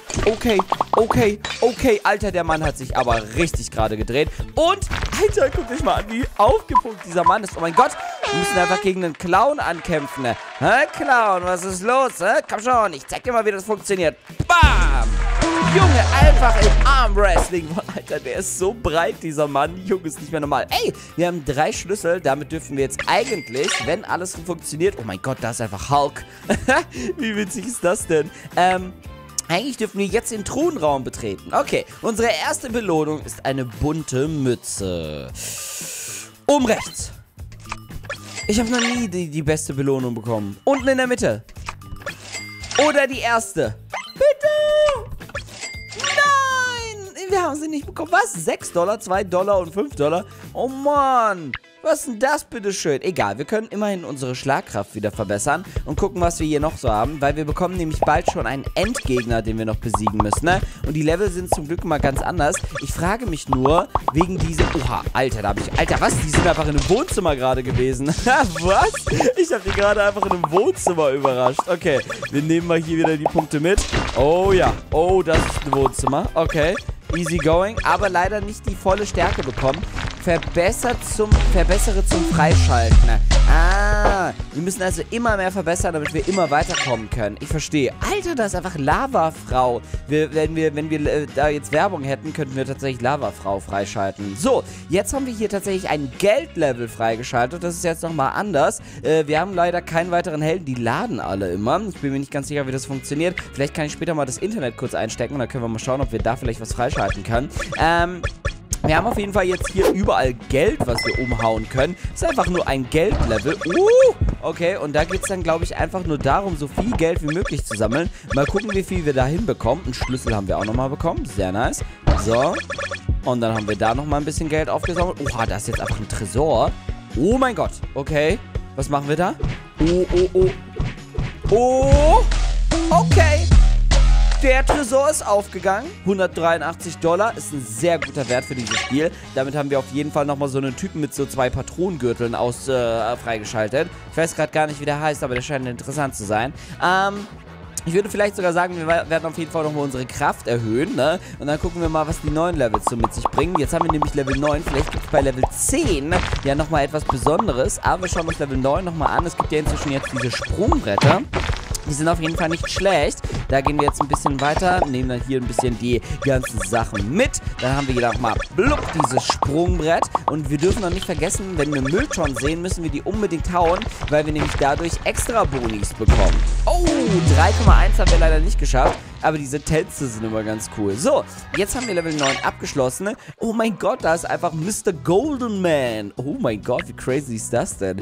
Alter, der Mann hat sich aber richtig gerade gedreht. Und, Alter, guckt euch mal an, wie aufgepumpt dieser Mann ist. Oh mein Gott. Wir müssen einfach gegen einen Clown ankämpfen. Hä, Clown, was ist los? Komm schon, ich zeig dir mal, wie das funktioniert. Bam! Junge, einfach im Arm Armwrestling. Alter, der ist so breit, dieser Mann. Junge, ist nicht mehr normal. Ey, wir haben 3 Schlüssel. Damit dürfen wir jetzt eigentlich, wenn alles funktioniert... Oh mein Gott, da ist einfach Hulk. Wie witzig ist das denn? Eigentlich dürfen wir jetzt den Thronraum betreten. Okay, unsere erste Belohnung ist eine bunte Mütze. Oben rechts. Ich habe noch nie die beste Belohnung bekommen. Unten in der Mitte. Oder die erste. Bitte! Nein! Wir haben sie nicht bekommen. Was? 6 Dollar, 2 Dollar und 5 Dollar? Oh Mann! Was ist denn das, bitteschön? Egal, wir können immerhin unsere Schlagkraft wieder verbessern und gucken, was wir hier noch so haben, weil wir bekommen nämlich bald schon einen Endgegner, den wir noch besiegen müssen, ne? Und die Level sind zum Glück mal ganz anders. Ich frage mich nur, wegen diesem... Oha, Alter, da habe ich... Alter, was? Die sind einfach in einem Wohnzimmer gerade gewesen. Was? Ich habe die gerade einfach in einem Wohnzimmer überrascht. Okay, wir nehmen mal hier wieder die Punkte mit. Oh ja, oh, das ist ein Wohnzimmer. Okay, easy going, aber leider nicht die volle Stärke bekommen. Verbessere zum Freischalten. Ah, wir müssen also immer mehr verbessern, damit wir immer weiterkommen können. Ich verstehe. Alter, das ist einfach Lavafrau. Wenn wir da jetzt Werbung hätten, könnten wir tatsächlich Lavafrau freischalten. So, jetzt haben wir hier tatsächlich ein Geldlevel freigeschaltet. Das ist jetzt nochmal anders. Wir haben leider keinen weiteren Helden. Die laden alle immer. Ich bin mir nicht ganz sicher, wie das funktioniert. Vielleicht kann ich später mal das Internet kurz einstecken und dann können wir mal schauen, ob wir da vielleicht was freischalten können. Wir haben auf jeden Fall jetzt hier überall Geld, was wir umhauen können. Das ist einfach nur ein Geldlevel. Okay, und da geht es dann, glaube ich, einfach nur darum, so viel Geld wie möglich zu sammeln. Mal gucken, wie viel wir da hinbekommen. Einen Schlüssel haben wir auch nochmal bekommen. Sehr nice. So. Und dann haben wir da nochmal ein bisschen Geld aufgesammelt. Oha, da ist jetzt einfach ein Tresor. Oh mein Gott. Okay. Was machen wir da? Oh. Okay. Der Tresor ist aufgegangen. 183 Dollar ist ein sehr guter Wert für dieses Spiel. Damit haben wir auf jeden Fall nochmal so einen Typen mit so 2 Patronengürteln freigeschaltet. Ich weiß gerade gar nicht, wie der heißt, aber der scheint interessant zu sein. Ich würde vielleicht sogar sagen, wir werden auf jeden Fall nochmal unsere Kraft erhöhen, ne? Und dann gucken wir mal, was die neuen Levels so mit sich bringen. Jetzt haben wir nämlich Level 9. Vielleicht gibt es bei Level 10 ja nochmal etwas Besonderes. Aber wir schauen uns Level 9 nochmal an. Es gibt ja inzwischen jetzt diese Sprungbretter. Die sind auf jeden Fall nicht schlecht. Da gehen wir jetzt ein bisschen weiter, nehmen dann hier ein bisschen die ganzen Sachen mit. Dann haben wir hier nochmal dieses Sprungbrett. Und wir dürfen noch nicht vergessen, wenn wir Mülltonnen sehen, müssen wir die unbedingt hauen, weil wir nämlich dadurch extra Bonis bekommen. Oh, 3,1 haben wir leider nicht geschafft. Aber diese Tänze sind immer ganz cool. So, jetzt haben wir Level 9 abgeschlossen. Oh mein Gott, da ist einfach Mr. Golden Man. Oh mein Gott, wie crazy ist das denn?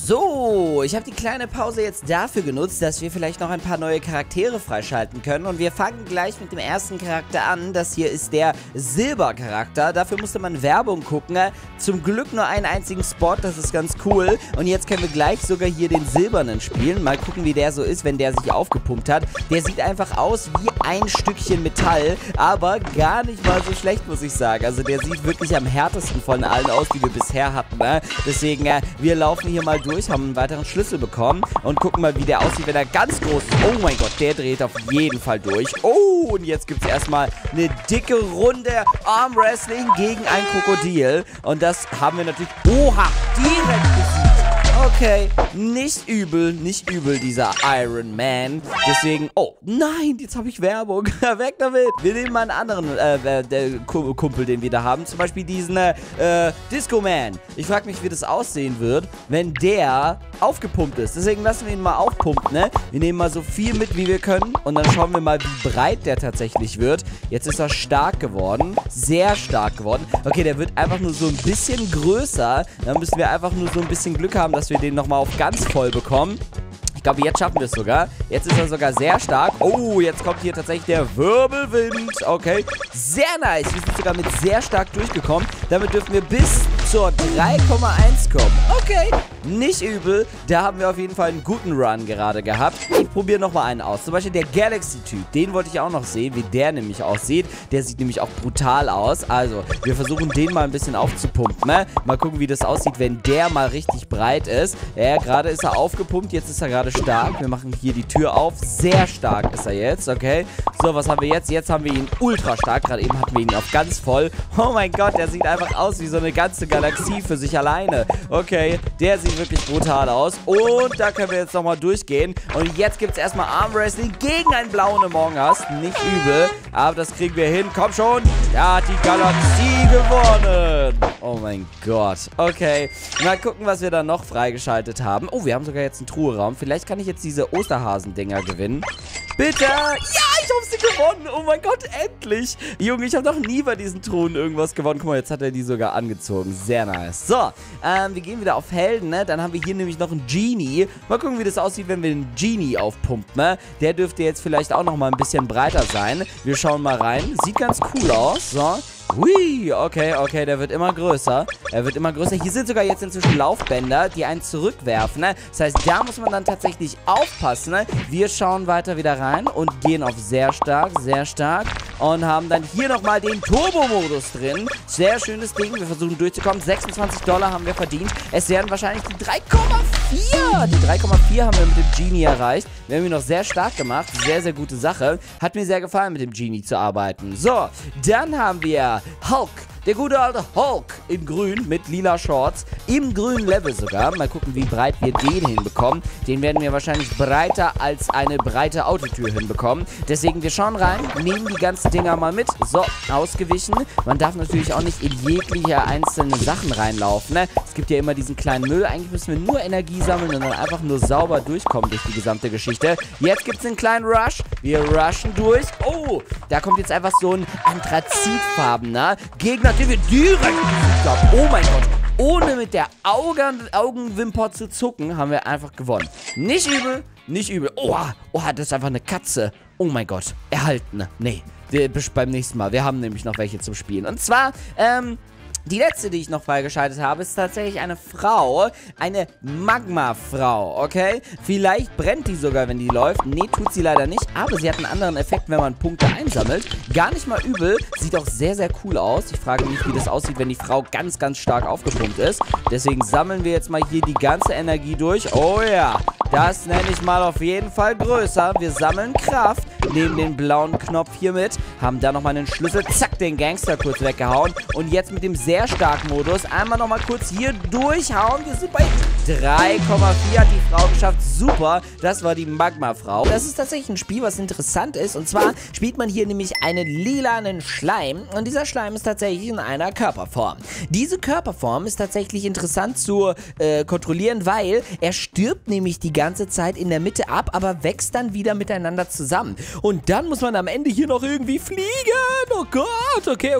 So, ich habe die kleine Pause jetzt dafür genutzt, dass wir vielleicht noch ein paar neue Charaktere freischalten können. Und wir fangen gleich mit dem ersten Charakter an. Das hier ist der Silbercharakter. Dafür musste man Werbung gucken. Zum Glück nur einen einzigen Spot, das ist ganz cool. Und jetzt können wir gleich sogar hier den Silbernen spielen. Mal gucken, wie der so ist, wenn der sich aufgepumpt hat. Der sieht einfach aus wie ein Stückchen Metall, aber gar nicht mal so schlecht, muss ich sagen. Also der sieht wirklich am härtesten von allen aus, die wir bisher hatten, ne? Deswegen, wir laufen hier mal durch, haben einen weiteren Schlüssel bekommen und gucken mal, wie der aussieht, wenn er ganz groß ist. Oh mein Gott, der dreht auf jeden Fall durch. Oh, und jetzt gibt es erstmal eine dicke Runde Armwrestling gegen ein Krokodil. Und das haben wir natürlich... Oha, direkt besiegt. Okay, nicht übel, dieser Iron Man. Deswegen, oh, nein, jetzt habe ich Werbung. Weg damit. Wir nehmen mal einen anderen Kumpel, den wir da haben. Zum Beispiel diesen Disco Man. Ich frage mich, wie das aussehen wird, wenn der aufgepumpt ist. Deswegen lassen wir ihn mal aufpumpen, ne? Wir nehmen mal so viel mit, wie wir können. Und dann schauen wir mal, wie breit der tatsächlich wird. Jetzt ist er stark geworden. Sehr stark geworden. Okay, der wird einfach nur so ein bisschen größer. Dann müssen wir einfach nur so ein bisschen Glück haben, dass wir den nochmal auf ganz voll bekommen. Ich glaube, jetzt schaffen wir es sogar. Jetzt ist er sogar sehr stark. Oh, jetzt kommt hier tatsächlich der Wirbelwind. Okay, sehr nice. Wir sind sogar mit sehr stark durchgekommen. Damit dürfen wir bis zur 3,1 kommen. Okay, nicht übel. Da haben wir auf jeden Fall einen guten Run gerade gehabt. Ich probiere nochmal einen aus. Zum Beispiel der Galaxy-Typ. Den wollte ich auch noch sehen, wie der nämlich aussieht. Der sieht nämlich auch brutal aus. Also, wir versuchen den mal ein bisschen aufzupumpen. Ne? Mal gucken, wie das aussieht, wenn der mal richtig breit ist. Ja, gerade ist er aufgepumpt. Jetzt ist er gerade stark. Wir machen hier die Tür auf. Sehr stark ist er jetzt, okay. So, was haben wir jetzt? Jetzt haben wir ihn ultra stark. Gerade eben hatten wir ihn auf ganz voll. Oh mein Gott, der sieht einfach aus wie so eine ganze Galaxie für sich alleine. Okay, der sieht wirklich brutal aus. Und da können wir jetzt nochmal durchgehen. Und jetzt gibt es erstmal Armwrestling gegen einen blauen Among Us. Nicht übel, aber das kriegen wir hin. Komm schon, da hat die Galaxie gewonnen. Oh mein Gott. Okay, mal gucken, was wir da noch freigeschaltet haben. Oh, wir haben sogar jetzt einen Truheraum. Vielleicht kann ich jetzt diese Osterhasen-Dinger gewinnen. Bitte! Ja, ich habe sie gewonnen! Oh mein Gott, endlich! Junge, ich habe noch nie bei diesen Truhen irgendwas gewonnen. Guck mal, jetzt hat er die sogar angezogen. Sehr nice. So, wir gehen wieder auf Helden, ne? Dann haben wir hier nämlich noch einen Genie. Mal gucken, wie das aussieht, wenn wir einen Genie aufpumpen, ne? Der dürfte jetzt vielleicht auch noch mal ein bisschen breiter sein. Wir schauen mal rein. Sieht ganz cool aus. So. Hui, okay, der wird immer größer. Er wird immer größer. Hier sind sogar jetzt inzwischen Laufbänder, die einen zurückwerfen, ne? Das heißt, da muss man dann tatsächlich aufpassen, ne? Wir schauen weiter wieder rein und gehen auf sehr stark und haben dann hier nochmal den Turbo-Modus drin. Sehr schönes Ding. Wir versuchen durchzukommen. $26 haben wir verdient. Es werden wahrscheinlich die 3,4. Die 3,4 haben wir mit dem Genie erreicht. Wir haben ihn noch sehr stark gemacht. Sehr, sehr gute Sache. Hat mir sehr gefallen, mit dem Genie zu arbeiten. So, dann haben wir Hulk. Der gute alte Hulk in grün mit lila Shorts. Im grünen Level sogar. Mal gucken, wie breit wir den hinbekommen. Den werden wir wahrscheinlich breiter als eine breite Autotür hinbekommen. Deswegen, wir schauen rein, nehmen die ganzen Dinger mal mit. So, ausgewichen. Man darf natürlich auch nicht in jegliche einzelne Sachen reinlaufen, ne? Es gibt ja immer diesen kleinen Müll. Eigentlich müssen wir nur Energie sammeln und dann einfach nur sauber durchkommen durch die gesamte Geschichte. Jetzt gibt es einen kleinen Rush. Wir rushen durch. Oh, da kommt jetzt einfach so ein anthrazitfarbener Gegner, den wir direkt besiegt haben. Oh mein Gott. Ohne mit der Augenwimper zu zucken, haben wir einfach gewonnen. Nicht übel, nicht übel. Oh, das ist einfach eine Katze. Oh mein Gott. Erhalten. Nee, beim nächsten Mal. Wir haben nämlich noch welche zum Spielen. Und zwar, die letzte, die ich noch freigeschaltet habe, ist tatsächlich eine Frau. Eine Magma-Frau, okay? Vielleicht brennt die sogar, wenn die läuft. Nee, tut sie leider nicht. Aber sie hat einen anderen Effekt, wenn man Punkte einsammelt. Gar nicht mal übel. Sieht auch sehr, sehr cool aus. Ich frage mich, wie das aussieht, wenn die Frau ganz, ganz stark aufgepumpt ist. Deswegen sammeln wir jetzt mal hier die ganze Energie durch. Oh ja, das nenne ich mal auf jeden Fall größer. Wir sammeln Kraft. Nehmen den blauen Knopf hier mit. Haben da nochmal einen Schlüssel. Zack, den Gangster kurz weggehauen. Und jetzt mit dem sehr starken Modus einmal nochmal kurz hier durchhauen. Wir sind bei 3,4. Hat die Frau geschafft. Super. Das war die Magma-Frau. Das ist tatsächlich ein Spiel, was interessant ist. Und zwar spielt man hier nämlich einen lilanen Schleim. Und dieser Schleim ist tatsächlich in einer Körperform. Diese Körperform ist tatsächlich interessant zu kontrollieren, weil er stirbt nämlich die ganze Zeit in der Mitte ab, aber wächst dann wieder miteinander zusammen. Und dann muss man am Ende hier noch irgendwie fliegen. Oh Gott. Okay.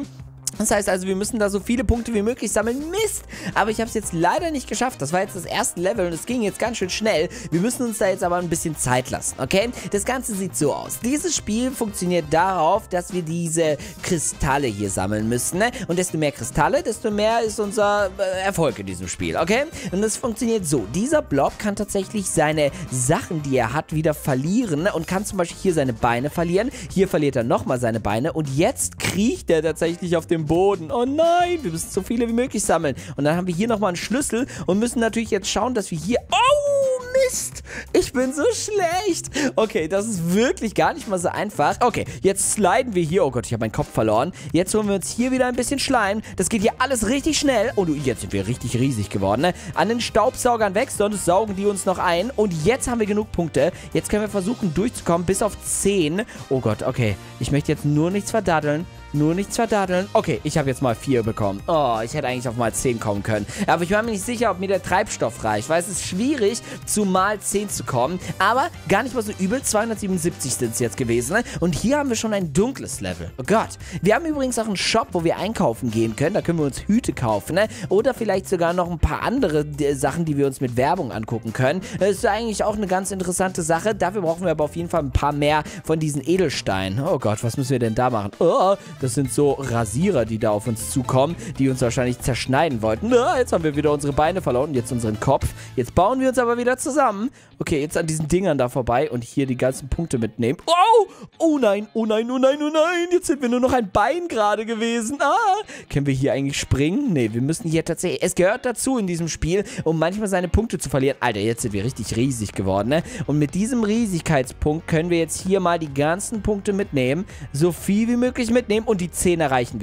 Das heißt also, wir müssen da so viele Punkte wie möglich sammeln. Mist! Aber ich habe es jetzt leider nicht geschafft. Das war jetzt das erste Level und es ging jetzt ganz schön schnell. Wir müssen uns da jetzt aber ein bisschen Zeit lassen, okay? Das Ganze sieht so aus. Dieses Spiel funktioniert darauf, dass wir diese Kristalle hier sammeln müssen, ne? Und desto mehr Kristalle, desto mehr ist unser Erfolg in diesem Spiel, okay? Und das funktioniert so. Dieser Blob kann tatsächlich seine Sachen, die er hat, wieder verlieren, ne? Und kann zum Beispiel hier seine Beine verlieren. Hier verliert er nochmal seine Beine und jetzt kriecht er tatsächlich auf dem Boden. Oh nein, wir müssen so viele wie möglich sammeln. Und dann haben wir hier nochmal einen Schlüssel und müssen natürlich jetzt schauen, dass wir hier... Oh, Mist! Ich bin so schlecht. Okay, das ist wirklich gar nicht mal so einfach. Okay, jetzt sliden wir hier. Oh Gott, ich habe meinen Kopf verloren. Jetzt holen wir uns hier wieder ein bisschen Schleim. Das geht hier alles richtig schnell. Und jetzt sind wir richtig riesig geworden, ne? An den Staubsaugern weg, sonst saugen die uns noch ein. Und jetzt haben wir genug Punkte. Jetzt können wir versuchen, durchzukommen bis auf 10. Oh Gott, okay. Ich möchte jetzt nur nichts verdaddeln. Nur nichts verdaddeln. Okay, ich habe jetzt mal 4 bekommen. Oh, ich hätte eigentlich auf mal 10 kommen können. Aber ich war mir nicht sicher, ob mir der Treibstoff reicht, weil es ist schwierig, zu mal 10 zu kommen. Aber gar nicht mal so übel. 277 sind es jetzt gewesen, ne? Und hier haben wir schon ein dunkles Level. Oh Gott. Wir haben übrigens auch einen Shop, wo wir einkaufen gehen können. Da können wir uns Hüte kaufen, ne? Oder vielleicht sogar noch ein paar andere Sachen, die wir uns mit Werbung angucken können. Das ist eigentlich auch eine ganz interessante Sache. Dafür brauchen wir aber auf jeden Fall ein paar mehr von diesen Edelsteinen. Oh Gott, was müssen wir denn da machen? Oh, das sind so Rasierer, die da auf uns zukommen, die uns wahrscheinlich zerschneiden wollten. Na, jetzt haben wir wieder unsere Beine verloren und jetzt unseren Kopf. Jetzt bauen wir uns aber wieder zusammen. Okay, jetzt an diesen Dingern da vorbei und hier die ganzen Punkte mitnehmen. Oh! Oh nein, oh nein, oh nein, oh nein. Jetzt sind wir nur noch ein Bein gerade gewesen. Können wir hier eigentlich springen? Nee, wir müssen hier tatsächlich... Es gehört dazu in diesem Spiel, um manchmal seine Punkte zu verlieren. Alter, jetzt sind wir richtig riesig geworden, ne? Und mit diesem Riesigkeitspunkt können wir jetzt hier mal die ganzen Punkte mitnehmen. So viel wie möglich mitnehmen und die 10 erreichen wir.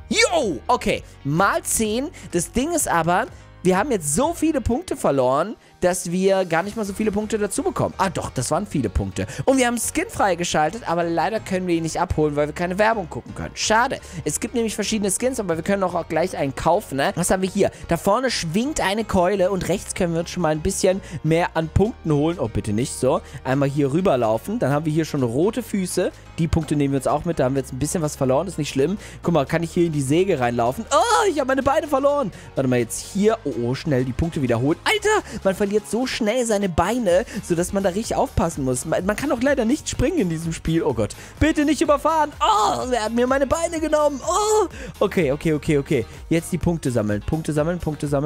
Jo, okay. Mal 10. Das Ding ist aber, wir haben jetzt so viele Punkte verloren, dass wir gar nicht mal so viele Punkte dazu bekommen. Ah doch, das waren viele Punkte. Und wir haben Skin freigeschaltet, aber leider können wir ihn nicht abholen, weil wir keine Werbung gucken können. Schade. Es gibt nämlich verschiedene Skins, aber wir können auch gleich einen kaufen, ne? Was haben wir hier? Da vorne schwingt eine Keule und rechts können wir uns schon mal ein bisschen mehr an Punkten holen. Oh, bitte nicht so. Einmal hier rüberlaufen. Dann haben wir hier schon rote Füße. Die Punkte nehmen wir uns auch mit. Da haben wir jetzt ein bisschen was verloren. Ist nicht schlimm. Guck mal, kann ich hier in die Säge reinlaufen? Oh, ich habe meine Beine verloren. Warte mal, jetzt hier. Oh, schnell die Punkte wiederholen. Alter, man verliert so schnell seine Beine, sodass man da richtig aufpassen muss. Man kann auch leider nicht springen in diesem Spiel. Oh Gott. Bitte nicht überfahren. Oh, wer hat mir meine Beine genommen? Oh. Okay. Jetzt die Punkte sammeln. Punkte sammeln.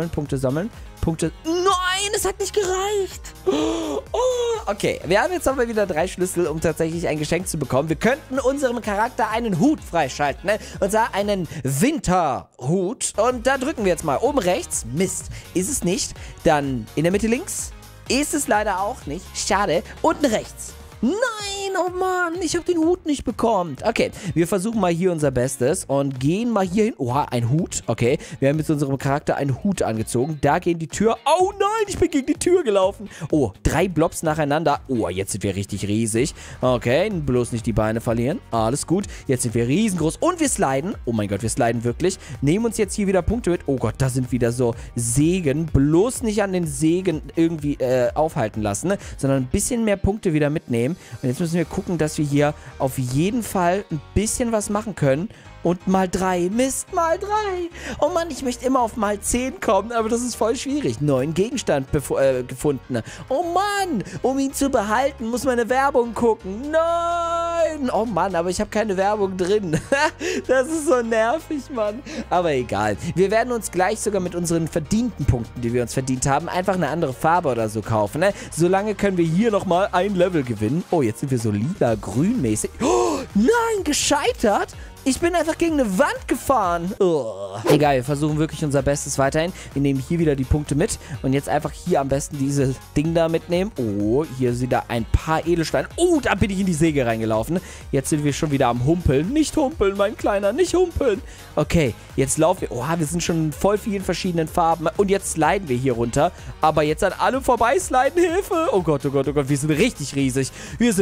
Nein, es hat nicht gereicht. Oh. Okay, wir haben jetzt aber wieder 3 Schlüssel, um tatsächlich ein Geschenk zu bekommen. Wir könnten unserem Charakter einen Hut freischalten, ne? Und zwar einen Winterhut. Und da drücken wir jetzt mal oben rechts. Mist, ist es nicht. Dann in der Mitte links. Ist es leider auch nicht. Schade. Unten rechts. Nein, oh Mann, ich habe den Hut nicht bekommen. Okay, wir versuchen mal hier unser Bestes und gehen mal hier hin. Oha, ein Hut. Okay, wir haben mit unserem Charakter einen Hut angezogen. Da gehen die Tür. Oh nein, ich bin gegen die Tür gelaufen. Oh, 3 Blobs nacheinander. Oh, jetzt sind wir richtig riesig. Okay, bloß nicht die Beine verlieren. Alles gut. Jetzt sind wir riesengroß und wir sliden. Oh mein Gott, wir sliden wirklich. Nehmen uns jetzt hier wieder Punkte mit. Oh Gott, da sind wieder so Sägen. Bloß nicht an den Sägen irgendwie aufhalten lassen, ne? Sondern ein bisschen mehr Punkte wieder mitnehmen. Und jetzt müssen wir gucken, dass wir hier auf jeden Fall ein bisschen was machen können. Und mal 3. Mist, mal 3. Oh Mann, ich möchte immer auf mal 10 kommen, aber das ist voll schwierig. Neuen Gegenstand gefunden. Oh Mann, um ihn zu behalten, muss man eine Werbung gucken. Nein. Oh Mann, aber ich habe keine Werbung drin. Das ist so nervig, Mann. Aber egal. Wir werden uns gleich sogar mit unseren verdienten Punkten, die wir uns verdient haben, einfach eine andere Farbe oder so kaufen. Ne? Solange können wir hier nochmal ein Level gewinnen. Oh, jetzt sind wir so lila-grün mäßig. Oh, nein, gescheitert. Ich bin einfach gegen eine Wand gefahren. Oh. Egal, wir versuchen wirklich unser Bestes weiterhin. Wir nehmen hier wieder die Punkte mit. Und jetzt einfach hier am besten dieses Ding da mitnehmen. Oh, hier sind da ein paar Edelsteine. Oh, da bin ich in die Säge reingelaufen. Jetzt sind wir schon wieder am Humpeln. Nicht humpeln, mein Kleiner, nicht humpeln. Okay, jetzt laufen wir. Oh, wir sind schon in voll vielen verschiedenen Farben. Und jetzt sliden wir hier runter. Aber jetzt an allem vorbeisliden, Hilfe. Oh Gott, wir sind richtig riesig.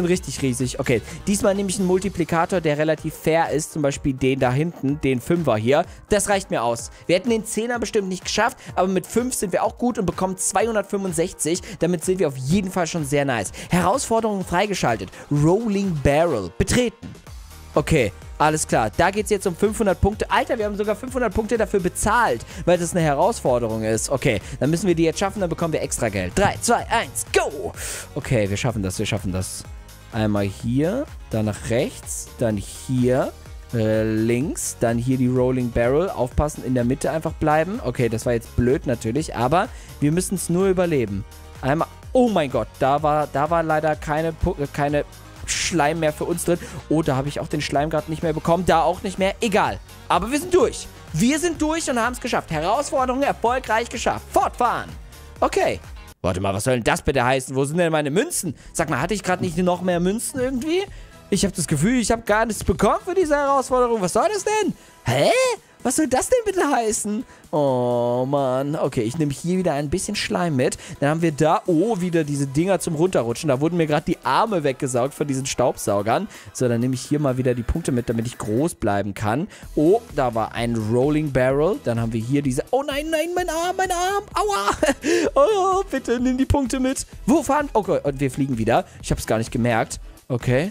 Okay, diesmal nehme ich einen Multiplikator, der relativ fair ist. Zum Beispiel den da hinten, den 5er hier. Das reicht mir aus. Wir hätten den 10er bestimmt nicht geschafft, aber mit 5 sind wir auch gut und bekommen 265. Damit sind wir auf jeden Fall schon sehr nice. Herausforderungen freigeschaltet. Rolling Barrel. Betreten. Okay, alles klar. Da geht es jetzt um 500 Punkte. Alter, wir haben sogar 500 Punkte dafür bezahlt, weil das eine Herausforderung ist. Okay, dann müssen wir die jetzt schaffen, dann bekommen wir extra Geld. 3, 2, 1, go! Okay, wir schaffen das. Einmal hier, dann nach rechts, dann hier. Links, dann hier die Rolling Barrel, aufpassen, in der Mitte einfach bleiben. Okay, das war jetzt blöd natürlich, aber wir müssen es nur überleben. Einmal, oh mein Gott, da war leider keine Schleim mehr für uns drin. Oh, da habe ich auch den Schleim gerade nicht mehr bekommen, da auch nicht mehr, egal. Aber wir sind durch. Wir sind durch und haben es geschafft. Herausforderung erfolgreich geschafft. Fortfahren. Okay. Warte mal, was soll denn das bitte heißen? Wo sind denn meine Münzen? Sag mal, hatte ich gerade nicht noch mehr Münzen irgendwie? Ich habe das Gefühl, ich habe gar nichts bekommen für diese Herausforderung. Was soll das denn? Hä? Was soll das denn bitte heißen? Oh, Mann. Okay, ich nehme hier wieder ein bisschen Schleim mit. Dann haben wir da, oh, wieder diese Dinger zum Runterrutschen. Da wurden mir gerade die Arme weggesaugt von diesen Staubsaugern. So, dann nehme ich hier mal wieder die Punkte mit, damit ich groß bleiben kann. Oh, da war ein Rolling Barrel. Dann haben wir hier diese, oh nein, mein Arm. Aua. Oh, bitte, nimm die Punkte mit. Wo fahren? Okay, und wir fliegen wieder. Ich habe es gar nicht gemerkt. Okay.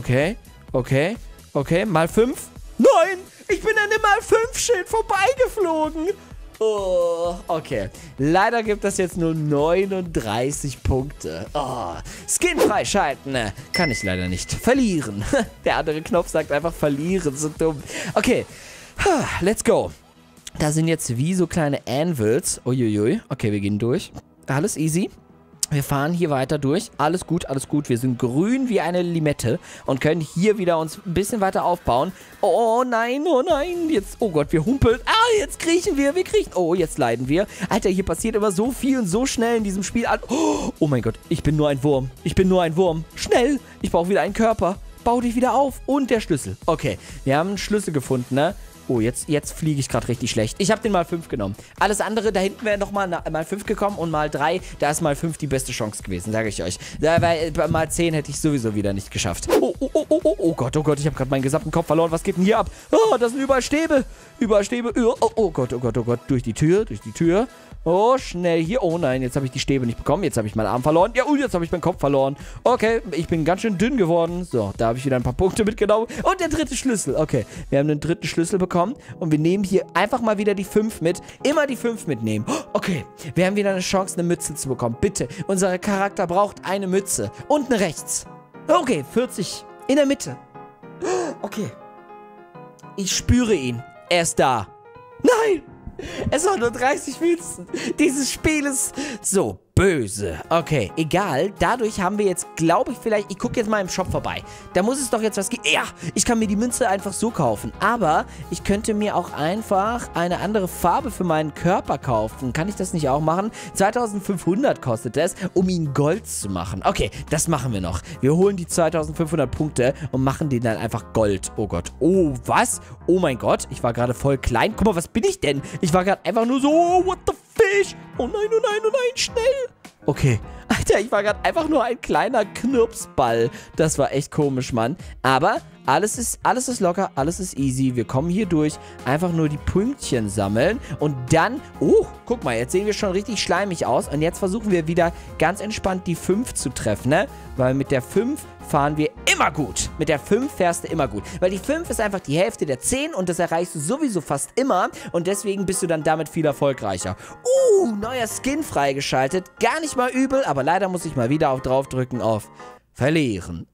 Mal 5. Nein, ich bin an dem mal 5 Schild vorbeigeflogen. Oh, okay. Leider gibt es jetzt nur 39 Punkte. Oh, Skin freischalten. Kann ich leider nicht. Verlieren. Der andere Knopf sagt einfach verlieren. So dumm. Okay, let's go. Da sind jetzt wie so kleine Anvils. Uiuiui. Okay, wir gehen durch. Alles easy. Wir fahren hier weiter durch. Alles gut. Wir sind grün wie eine Limette und können hier wieder uns ein bisschen weiter aufbauen. Oh nein. Jetzt, oh Gott, wir humpeln. Ah, jetzt kriechen wir. Oh, jetzt leiden wir. Alter, hier passiert immer so viel und so schnell in diesem Spiel. Oh mein Gott, ich bin nur ein Wurm. Schnell, ich brauche wieder einen Körper. Bau dich wieder auf. Und der Schlüssel. Okay, wir haben einen Schlüssel gefunden, ne? Oh, jetzt fliege ich gerade richtig schlecht. Ich habe den mal 5 genommen. Alles andere, da hinten wäre nochmal mal 5 gekommen und mal 3. Da ist mal 5 die beste Chance gewesen, sage ich euch. Bei mal 10 hätte ich sowieso wieder nicht geschafft. Oh Gott, ich habe gerade meinen gesamten Kopf verloren. Was geht denn hier ab? Oh, das sind überall Stäbe. Oh Gott. Durch die Tür. Oh, schnell hier. Oh nein, jetzt habe ich die Stäbe nicht bekommen. Jetzt habe ich meinen Arm verloren. Ja, und jetzt habe ich meinen Kopf verloren. Okay, ich bin ganz schön dünn geworden. So, da habe ich wieder ein paar Punkte mitgenommen. Und der 3. Schlüssel. Okay, wir haben den 3. Schlüssel bekommen. Und wir nehmen hier einfach mal wieder die 5 mit. Immer die 5 mitnehmen. Okay, wir haben wieder eine Chance, eine Mütze zu bekommen. Bitte, unser Charakter braucht eine Mütze. Unten rechts. Okay, 40 in der Mitte. Okay. Ich spüre ihn. Er ist da. Nein! Es waren nur 30 Münzen. Dieses Spiel ist so böse. Okay, egal. Dadurch haben wir jetzt, glaube ich, vielleicht... Ich gucke jetzt mal im Shop vorbei. Da muss es doch jetzt was geben. Ja, ich kann mir die Münze einfach so kaufen. Aber ich könnte mir auch einfach eine andere Farbe für meinen Körper kaufen. Kann ich das nicht auch machen? 2500 kostet es, um ihn Gold zu machen. Okay, das machen wir noch. Wir holen die 2500 Punkte und machen den dann einfach Gold. Oh Gott. Oh, was? Oh mein Gott. Ich war gerade voll klein. Guck mal, was bin ich denn? Ich war gerade einfach nur so... Oh, what the fish? Oh nein, schnell. Okay. Alter, ich war gerade einfach nur ein kleiner Knirpsball. Das war echt komisch, Mann. Aber alles ist locker, alles ist easy. Wir kommen hier durch. Einfach nur die Pünktchen sammeln. Und dann... Oh, guck mal, jetzt sehen wir schon richtig schleimig aus. Und jetzt versuchen wir wieder ganz entspannt die 5 zu treffen, ne? Weil mit der 5 fahren wir immer gut. Mit der 5 fährst du immer gut. Weil die 5 ist einfach die Hälfte der 10 und das erreichst du sowieso fast immer. Und deswegen bist du dann damit viel erfolgreicher. Neuer Skin freigeschaltet. Gar nicht mal übel, aber leider muss ich mal wieder draufdrücken auf Verlieren.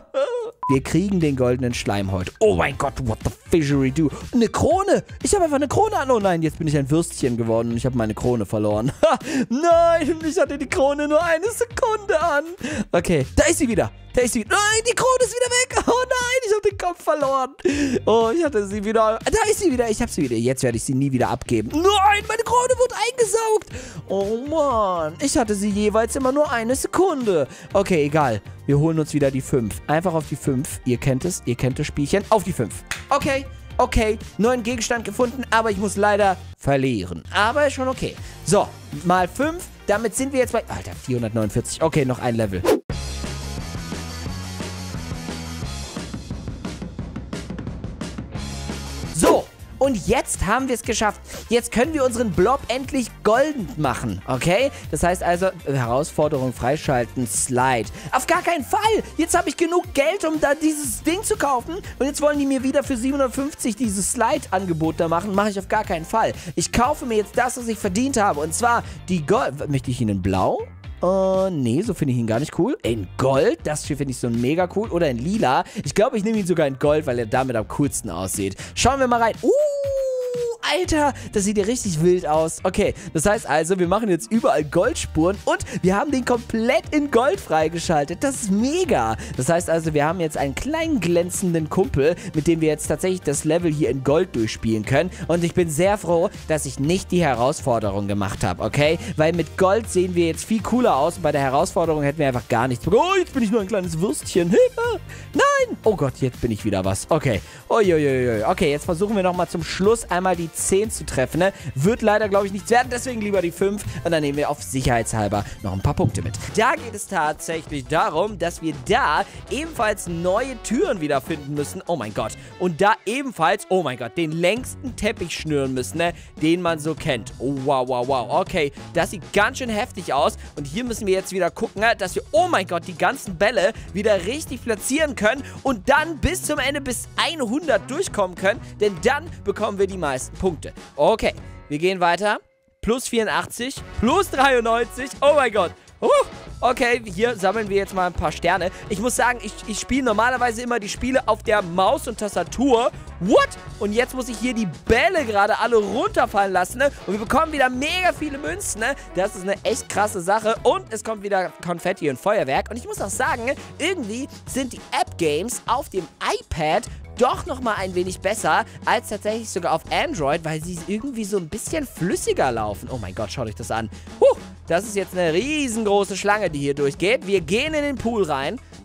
Wir kriegen den goldenen Schleim heute. Oh mein Gott, what the fishery do? Eine Krone! Ich habe einfach eine Krone an. Oh nein, jetzt bin ich ein Würstchen geworden und ich habe meine Krone verloren. Nein, ich hatte die Krone nur eine Sekunde an. Okay, da ist sie wieder. Nein, die Krone ist wieder weg. Oh nein, ich habe den Kopf verloren. Oh, ich hatte sie wieder. Da ist sie wieder. Ich habe sie wieder. Jetzt werde ich sie nie wieder abgeben. Nein, meine Krone wird eingesaugt. Oh Mann, ich hatte sie jeweils immer nur eine Sekunde. Okay, egal. Wir holen uns wieder die 5. Einfach auf die 5. Ihr kennt das Spielchen. Auf die 5. Okay, neuen Gegenstand gefunden, aber ich muss leider verlieren. Aber ist schon okay. So, mal 5. Damit sind wir jetzt bei... Alter, 449. Okay, noch ein Level. So, und jetzt haben wir es geschafft. Jetzt können wir unseren Blob endlich golden machen, okay? Das heißt also, Herausforderung freischalten, Slide. Auf gar keinen Fall! Jetzt habe ich genug Geld, um da dieses Ding zu kaufen. Und jetzt wollen die mir wieder für 750 dieses Slide-Angebot da machen. Mache ich auf gar keinen Fall. Ich kaufe mir jetzt das, was ich verdient habe. Und zwar die Gold... Möchte ich ihn in Blau? Nee, so finde ich ihn gar nicht cool. In Gold, das hier finde ich so mega cool. Oder in Lila. Ich glaube, ich nehme ihn sogar in Gold, weil er damit am coolsten aussieht. Schauen wir mal rein. Alter, das sieht ja richtig wild aus. Okay, das heißt also, wir machen jetzt überall Goldspuren und wir haben den komplett in Gold freigeschaltet. Das ist mega. Das heißt also, wir haben jetzt einen kleinen glänzenden Kumpel, mit dem wir jetzt tatsächlich das Level hier in Gold durchspielen können. Und ich bin sehr froh, dass ich nicht die Herausforderung gemacht habe, okay? Weil mit Gold sehen wir jetzt viel cooler aus und bei der Herausforderung hätten wir einfach gar nichts bekommen. Oh, jetzt bin ich nur ein kleines Würstchen. Nein! Oh Gott, jetzt bin ich wieder was. Okay. Uiuiui. Okay, jetzt versuchen wir nochmal zum Schluss einmal die 10 zu treffen, ne? Wird leider, glaube ich, nichts werden, deswegen lieber die 5 und dann nehmen wir auf sicherheitshalber noch ein paar Punkte mit. Da geht es tatsächlich darum, dass wir da ebenfalls neue Türen wiederfinden müssen. Oh mein Gott. Und da ebenfalls, oh mein Gott, den längsten Teppich schnüren müssen, ne? Den man so kennt. Oh, wow. Okay, das sieht ganz schön heftig aus und hier müssen wir jetzt wieder gucken, dass wir, oh mein Gott, die ganzen Bälle wieder richtig platzieren können und dann bis zum Ende, bis 100 durchkommen können, denn dann bekommen wir die meisten Punkte. Okay, wir gehen weiter. Plus 84, plus 93. Oh mein Gott. Okay, hier sammeln wir jetzt mal ein paar Sterne. Ich muss sagen, ich spiele normalerweise immer die Spiele auf der Maus und Tastatur. What? Und jetzt muss ich hier die Bälle gerade alle runterfallen lassen, ne? Und wir bekommen wieder mega viele Münzen, ne? Das ist eine echt krasse Sache. Und es kommt wieder Konfetti und Feuerwerk. Und ich muss auch sagen, irgendwie sind die App-Games auf dem iPad doch nochmal ein wenig besser als tatsächlich sogar auf Android, weil sie irgendwie so ein bisschen flüssiger laufen. Oh mein Gott, schaut euch das an. Das ist jetzt eine riesengroße Schlange, die hier durchgeht. Wir gehen in den Pool rein.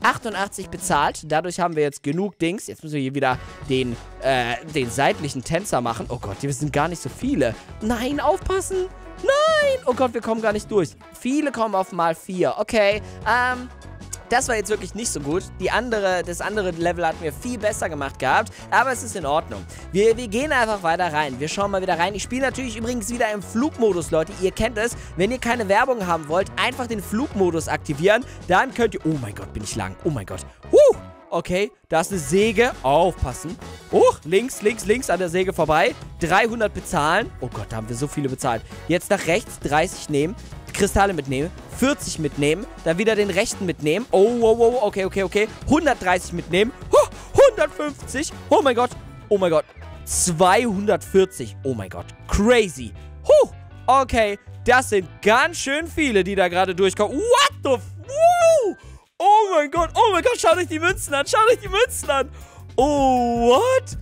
88 bezahlt. Dadurch haben wir jetzt genug Dings. Jetzt müssen wir hier wieder den seitlichen Tänzer machen. Oh Gott, hier sind gar nicht so viele. Nein, aufpassen. Nein. Oh Gott, wir kommen gar nicht durch. Viele kommen auf mal 4. Okay, das war jetzt wirklich nicht so gut. Das andere Level hatten wir viel besser gemacht gehabt. Aber es ist in Ordnung. Wir gehen einfach weiter rein. Wir schauen mal wieder rein. Ich spiele natürlich übrigens wieder im Flugmodus, Leute. Ihr kennt es. Wenn ihr keine Werbung haben wollt, einfach den Flugmodus aktivieren. Dann könnt ihr... Oh mein Gott, bin ich lang. Oh mein Gott. Okay, da ist eine Säge. Aufpassen. Links an der Säge vorbei. 300 bezahlen. Oh Gott, da haben wir so viele bezahlt. Jetzt nach rechts 30 nehmen. Kristalle mitnehmen. 40 mitnehmen. Dann wieder den rechten mitnehmen. Oh, okay. 130 mitnehmen. 150. Oh mein Gott. 240. Oh mein Gott. Crazy. Okay, das sind ganz schön viele, die da gerade durchkommen. What the... Oh mein Gott, schaut euch die Münzen an, Oh, what?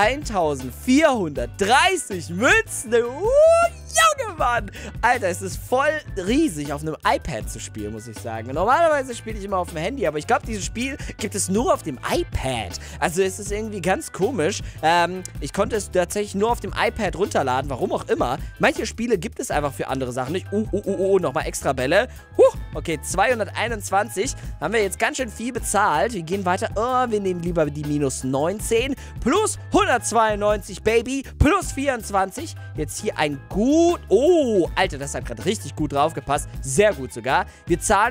1430 Münzen. Junge, Mann. Alter, es ist voll riesig, auf einem iPad zu spielen, muss ich sagen. Normalerweise spiele ich immer auf dem Handy, aber ich glaube, dieses Spiel gibt es nur auf dem iPad. Also es ist irgendwie ganz komisch. Ich konnte es tatsächlich nur auf dem iPad runterladen, warum auch immer. Manche Spiele gibt es einfach für andere Sachen nicht. Nochmal extra Bälle. Okay, 221. Haben wir jetzt ganz schön viel bezahlt. Wir gehen weiter. Wir nehmen lieber die minus 19. Plus 192, Baby. Plus 24. Jetzt hier ein gut... Oh, Alter, das hat gerade richtig gut draufgepasst. Sehr gut sogar. Wir zahlen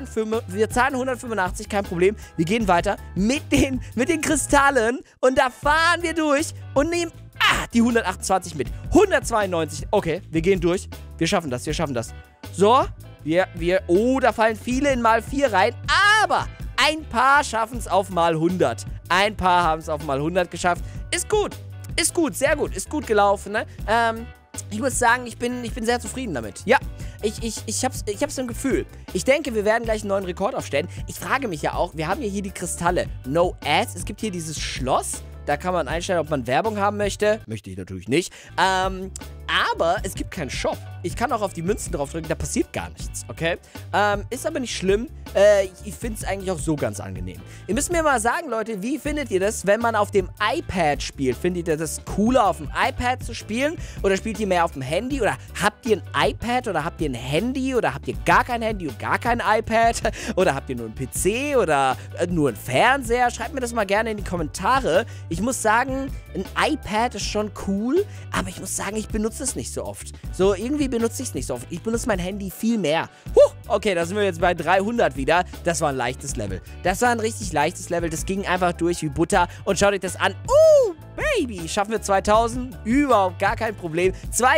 185, kein Problem. Wir gehen weiter mit den Kristallen. Und da fahren wir durch und nehmen... die 128 mit. 192. Okay, wir gehen durch. Wir schaffen das. So, oh, da fallen viele in mal 4 rein. Aber ein paar schaffen es auf mal 100. Ein paar haben es auf mal 100 geschafft. Ist gut, sehr gut. Ist gut gelaufen, ne? Ich muss sagen, ich bin sehr zufrieden damit. Ja, ich hab's im Gefühl. Ich denke, wir werden gleich einen neuen Rekord aufstellen. Ich frage mich ja auch, wir haben hier die Kristalle. No Ads. Es gibt hier dieses Schloss. Da kann man einstellen, ob man Werbung haben möchte. Möchte ich natürlich nicht. Aber es gibt keinen Shop. Ich kann auch auf die Münzen draufdrücken, da passiert gar nichts, okay? Ist aber nicht schlimm. Ich finde es eigentlich auch so ganz angenehm. Ihr müsst mir mal sagen, Leute, wie findet ihr das, wenn man auf dem iPad spielt? Findet ihr das cooler, auf dem iPad zu spielen? Oder spielt ihr mehr auf dem Handy? Oder habt ihr ein iPad? Oder habt ihr ein Handy? Oder habt ihr gar kein Handy und gar kein iPad? Oder habt ihr nur einen PC? Oder nur einen Fernseher? Schreibt mir das mal gerne in die Kommentare. Ich muss sagen, ein iPad ist schon cool, aber ich muss sagen, ich benutze es nicht so oft. So, irgendwie benutze ich es nicht so oft. Ich benutze mein Handy viel mehr. Okay, da sind wir jetzt bei 300 wieder. Das war ein leichtes Level. Das war ein richtig leichtes Level. Das ging einfach durch wie Butter. Und schaut euch das an. Baby, schaffen wir 2000? Überhaupt gar kein Problem.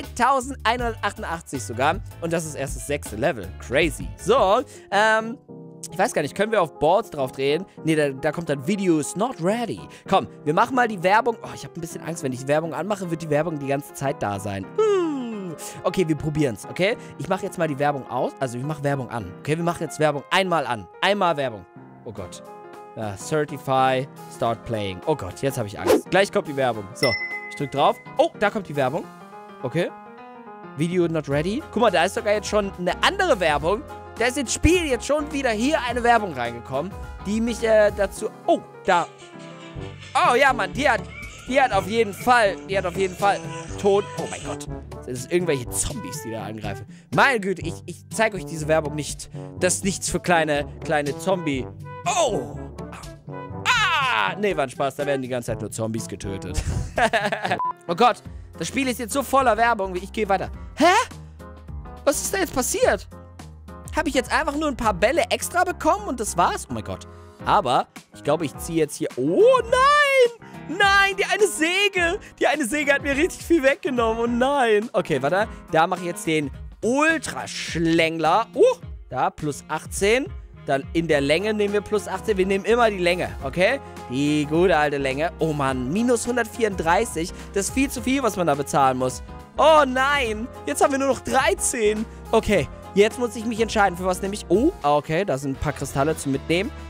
2188 sogar. Und das ist erst das 6. Level. Crazy. So, ich weiß gar nicht, können wir auf Boards drauf drehen? Nee, da kommt dann Videos not ready. Komm, wir machen mal die Werbung. Oh, ich habe ein bisschen Angst, wenn ich die Werbung anmache, wird die Werbung die ganze Zeit da sein. Okay, wir probieren es, okay? Ich mache jetzt mal die Werbung aus. Also, ich mache Werbung an. Okay, wir machen jetzt Werbung einmal an. Einmal Werbung. Oh Gott. Ja, Certify, Start Playing. Oh Gott, jetzt habe ich Angst. Gleich kommt die Werbung. So, ich drücke drauf. Oh, da kommt die Werbung. Okay. Video not ready. Guck mal, da ist sogar jetzt schon eine andere Werbung. Da ist ins Spiel jetzt schon wieder hier eine Werbung reingekommen, die mich dazu... Oh, da. Oh ja, Mann, die hat auf jeden Fall Ton. Oh mein Gott. Das sind irgendwelche Zombies, die da angreifen. Meine Güte, ich zeige euch diese Werbung nicht. Das ist nichts für kleine Zombie. Oh. Nee, war ein Spaß. Da werden die ganze Zeit nur Zombies getötet. Oh Gott. Das Spiel ist jetzt so voller Werbung. Ich gehe weiter. Hä? Was ist da jetzt passiert? Habe ich jetzt einfach nur ein paar Bälle extra bekommen und das war's? Oh mein Gott. Aber ich glaube, ich ziehe jetzt hier... Oh nein! Nein, die eine Säge! Die eine Säge hat mir richtig viel weggenommen. Oh nein. Okay, warte. Da mache ich jetzt den Ultraschlängler. Da, plus 18. Dann in der Länge nehmen wir plus 18. Wir nehmen immer die Länge, okay? Die gute alte Länge. Oh Mann, minus 134. Das ist viel zu viel, was man da bezahlen muss. Oh nein, jetzt haben wir nur noch 13. Okay, jetzt muss ich mich entscheiden, für was nehme ich. Oh, okay, da sind ein paar Kristalle zum Mitnehmen.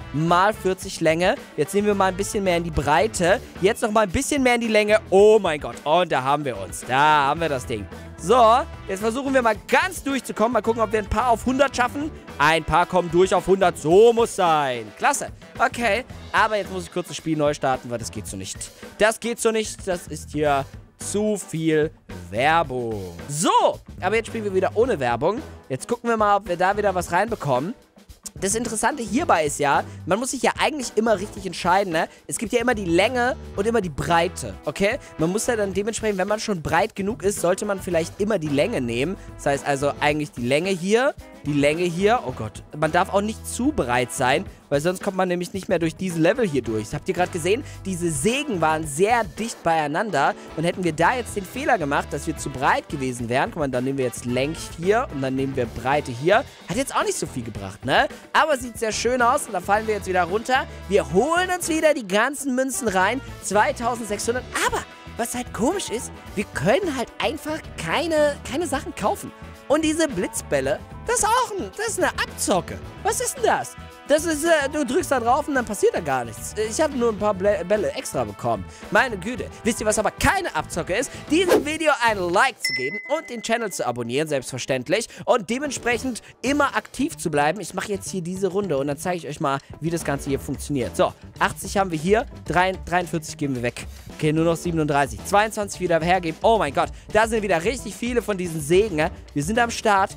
mal 40 Länge. Jetzt nehmen wir mal ein bisschen mehr in die Breite. Jetzt noch mal ein bisschen mehr in die Länge. Oh mein Gott. Und da haben wir uns. Da haben wir das Ding. So, jetzt versuchen wir mal ganz durchzukommen. Mal gucken, ob wir ein paar auf 100 schaffen. Ein paar kommen durch auf 100. So muss sein. Klasse. Okay, aber jetzt muss ich kurz das Spiel neu starten, weil das geht so nicht. Das geht so nicht. Das ist hier zu viel Werbung. So, aber jetzt spielen wir wieder ohne Werbung. Jetzt gucken wir mal, ob wir da wieder was reinbekommen. Das Interessante hierbei ist ja, man muss sich ja eigentlich immer richtig entscheiden, ne? Es gibt ja immer die Länge und immer die Breite, okay? Man muss ja dann dementsprechend, wenn man schon breit genug ist, sollte man vielleicht immer die Länge nehmen. Das heißt also eigentlich die Länge hier, oh Gott. Man darf auch nicht zu breit sein, weil sonst kommt man nämlich nicht mehr durch diese Level hier durch. Das habt ihr gerade gesehen? Diese Sägen waren sehr dicht beieinander und hätten wir da jetzt den Fehler gemacht, dass wir zu breit gewesen wären. Guck mal, dann nehmen wir jetzt Länge hier und dann nehmen wir Breite hier. Hat jetzt auch nicht so viel gebracht, ne? Aber sieht sehr schön aus und da fallen wir jetzt wieder runter. Wir holen uns wieder die ganzen Münzen rein. 2600. Aber was halt komisch ist, wir können halt einfach keine Sachen kaufen. Und diese Blitzbälle, das ist eine Abzocke. Was ist denn das? Das ist, du drückst da drauf und dann passiert da gar nichts. Ich habe nur ein paar Bälle extra bekommen. Meine Güte. Wisst ihr, was aber keine Abzocke ist? Diesem Video ein Like zu geben und den Channel zu abonnieren, selbstverständlich. Und dementsprechend immer aktiv zu bleiben. Ich mache jetzt hier diese Runde und dann zeige ich euch mal, wie das Ganze hier funktioniert. So, 80 haben wir hier, 43 geben wir weg. Okay, nur noch 37. 22 wieder hergeben. Oh mein Gott, da sind wieder richtig viele von diesen Sägen. Ne? Wir sind am Start.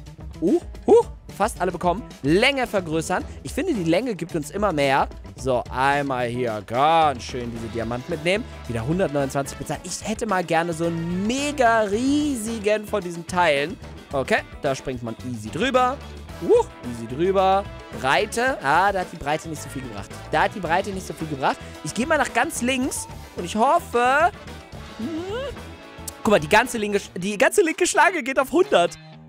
Fast alle bekommen. Länge vergrößern. Ich finde, die Länge gibt uns immer mehr. So, einmal hier ganz schön diese Diamanten mitnehmen. Wieder 129 bezahlt. Ich hätte mal gerne so einen mega riesigen von diesen Teilen. Okay, da springt man easy drüber. Easy drüber. Breite. Ah, da hat die Breite nicht so viel gebracht. Ich gehe mal nach ganz links und ich hoffe... Guck mal, die ganze linke Schlange geht auf 100.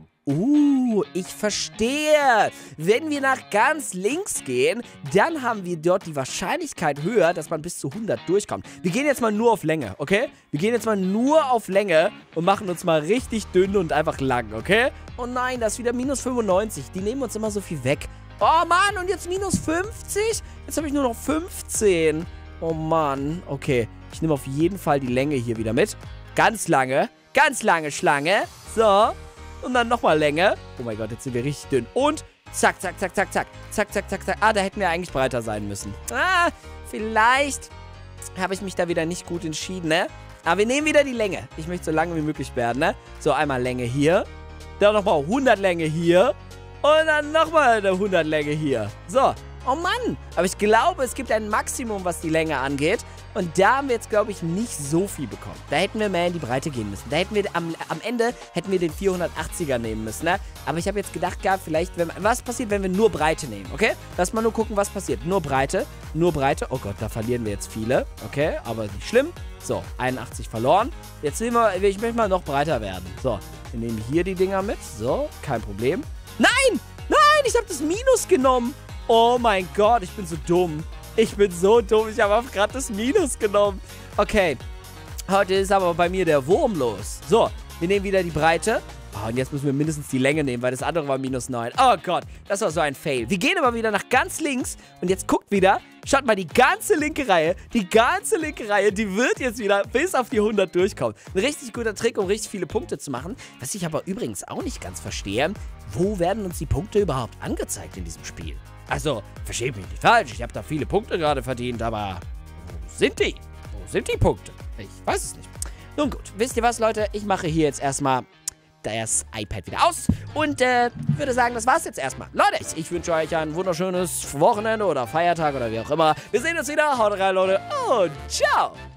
Ich verstehe. Wenn wir nach ganz links gehen, dann haben wir dort die Wahrscheinlichkeit höher, dass man bis zu 100 durchkommt. Wir gehen jetzt mal nur auf Länge, okay? Wir gehen jetzt mal nur auf Länge und machen uns mal richtig dünn und einfach lang, okay? Oh nein, das ist wieder minus 95. Die nehmen uns immer so viel weg. Oh Mann, und jetzt minus 50? Jetzt habe ich nur noch 15. Oh Mann. Okay, ich nehme auf jeden Fall die Länge hier wieder mit. Ganz lange Schlange. So. Und dann nochmal Länge. Oh mein Gott, jetzt sind wir richtig dünn. Und zack, zack, zack, zack, zack. Zack, zack, zack, zack. Ah, da hätten wir eigentlich breiter sein müssen. Ah, vielleicht habe ich mich da wieder nicht gut entschieden, ne? Aber wir nehmen wieder die Länge. Ich möchte so lange wie möglich werden, ne? So, einmal Länge hier. Dann nochmal 100 Länge hier. Und dann nochmal eine 100 Länge hier. So. Oh Mann. Aber ich glaube, es gibt ein Maximum, was die Länge angeht. Und da haben wir jetzt, glaube ich, nicht so viel bekommen. Da hätten wir mehr in die Breite gehen müssen. Da hätten wir am Ende hätten wir den 480er nehmen müssen, ne? Aber ich habe jetzt gedacht gehabt, vielleicht, was passiert, wenn wir nur Breite nehmen, okay? Lass mal nur gucken, was passiert. Nur Breite. Oh Gott, da verlieren wir jetzt viele. Okay, aber nicht schlimm. So, 81 verloren. Jetzt sehen wir, ich möchte mal noch breiter werden. So, wir nehmen hier die Dinger mit. So, kein Problem. Nein! Ich habe das Minus genommen. Oh mein Gott, ich bin so dumm. Ich habe gerade das Minus genommen. Okay, heute ist aber bei mir der Wurm los. So, wir nehmen wieder die Breite. Oh, und jetzt müssen wir mindestens die Länge nehmen, weil das andere war minus 9. Oh Gott, das war so ein Fail. Wir gehen aber wieder nach ganz links. Und jetzt guckt wieder, schaut mal, die ganze linke Reihe, die wird jetzt wieder bis auf die 100 durchkommen. Ein richtig guter Trick, um richtig viele Punkte zu machen. Was ich aber übrigens auch nicht ganz verstehe, wo werden uns die Punkte überhaupt angezeigt in diesem Spiel? Also, versteht mich nicht falsch, ich habe da viele Punkte gerade verdient, aber wo sind die? Wo sind die Punkte? Ich weiß es nicht. Nun gut, wisst ihr was, Leute? Ich mache hier jetzt erstmal das iPad wieder aus und würde sagen, das war's jetzt erstmal. Leute, ich wünsche euch ein wunderschönes Wochenende oder Feiertag oder wie auch immer. Wir sehen uns wieder. Haut rein, Leute, und ciao!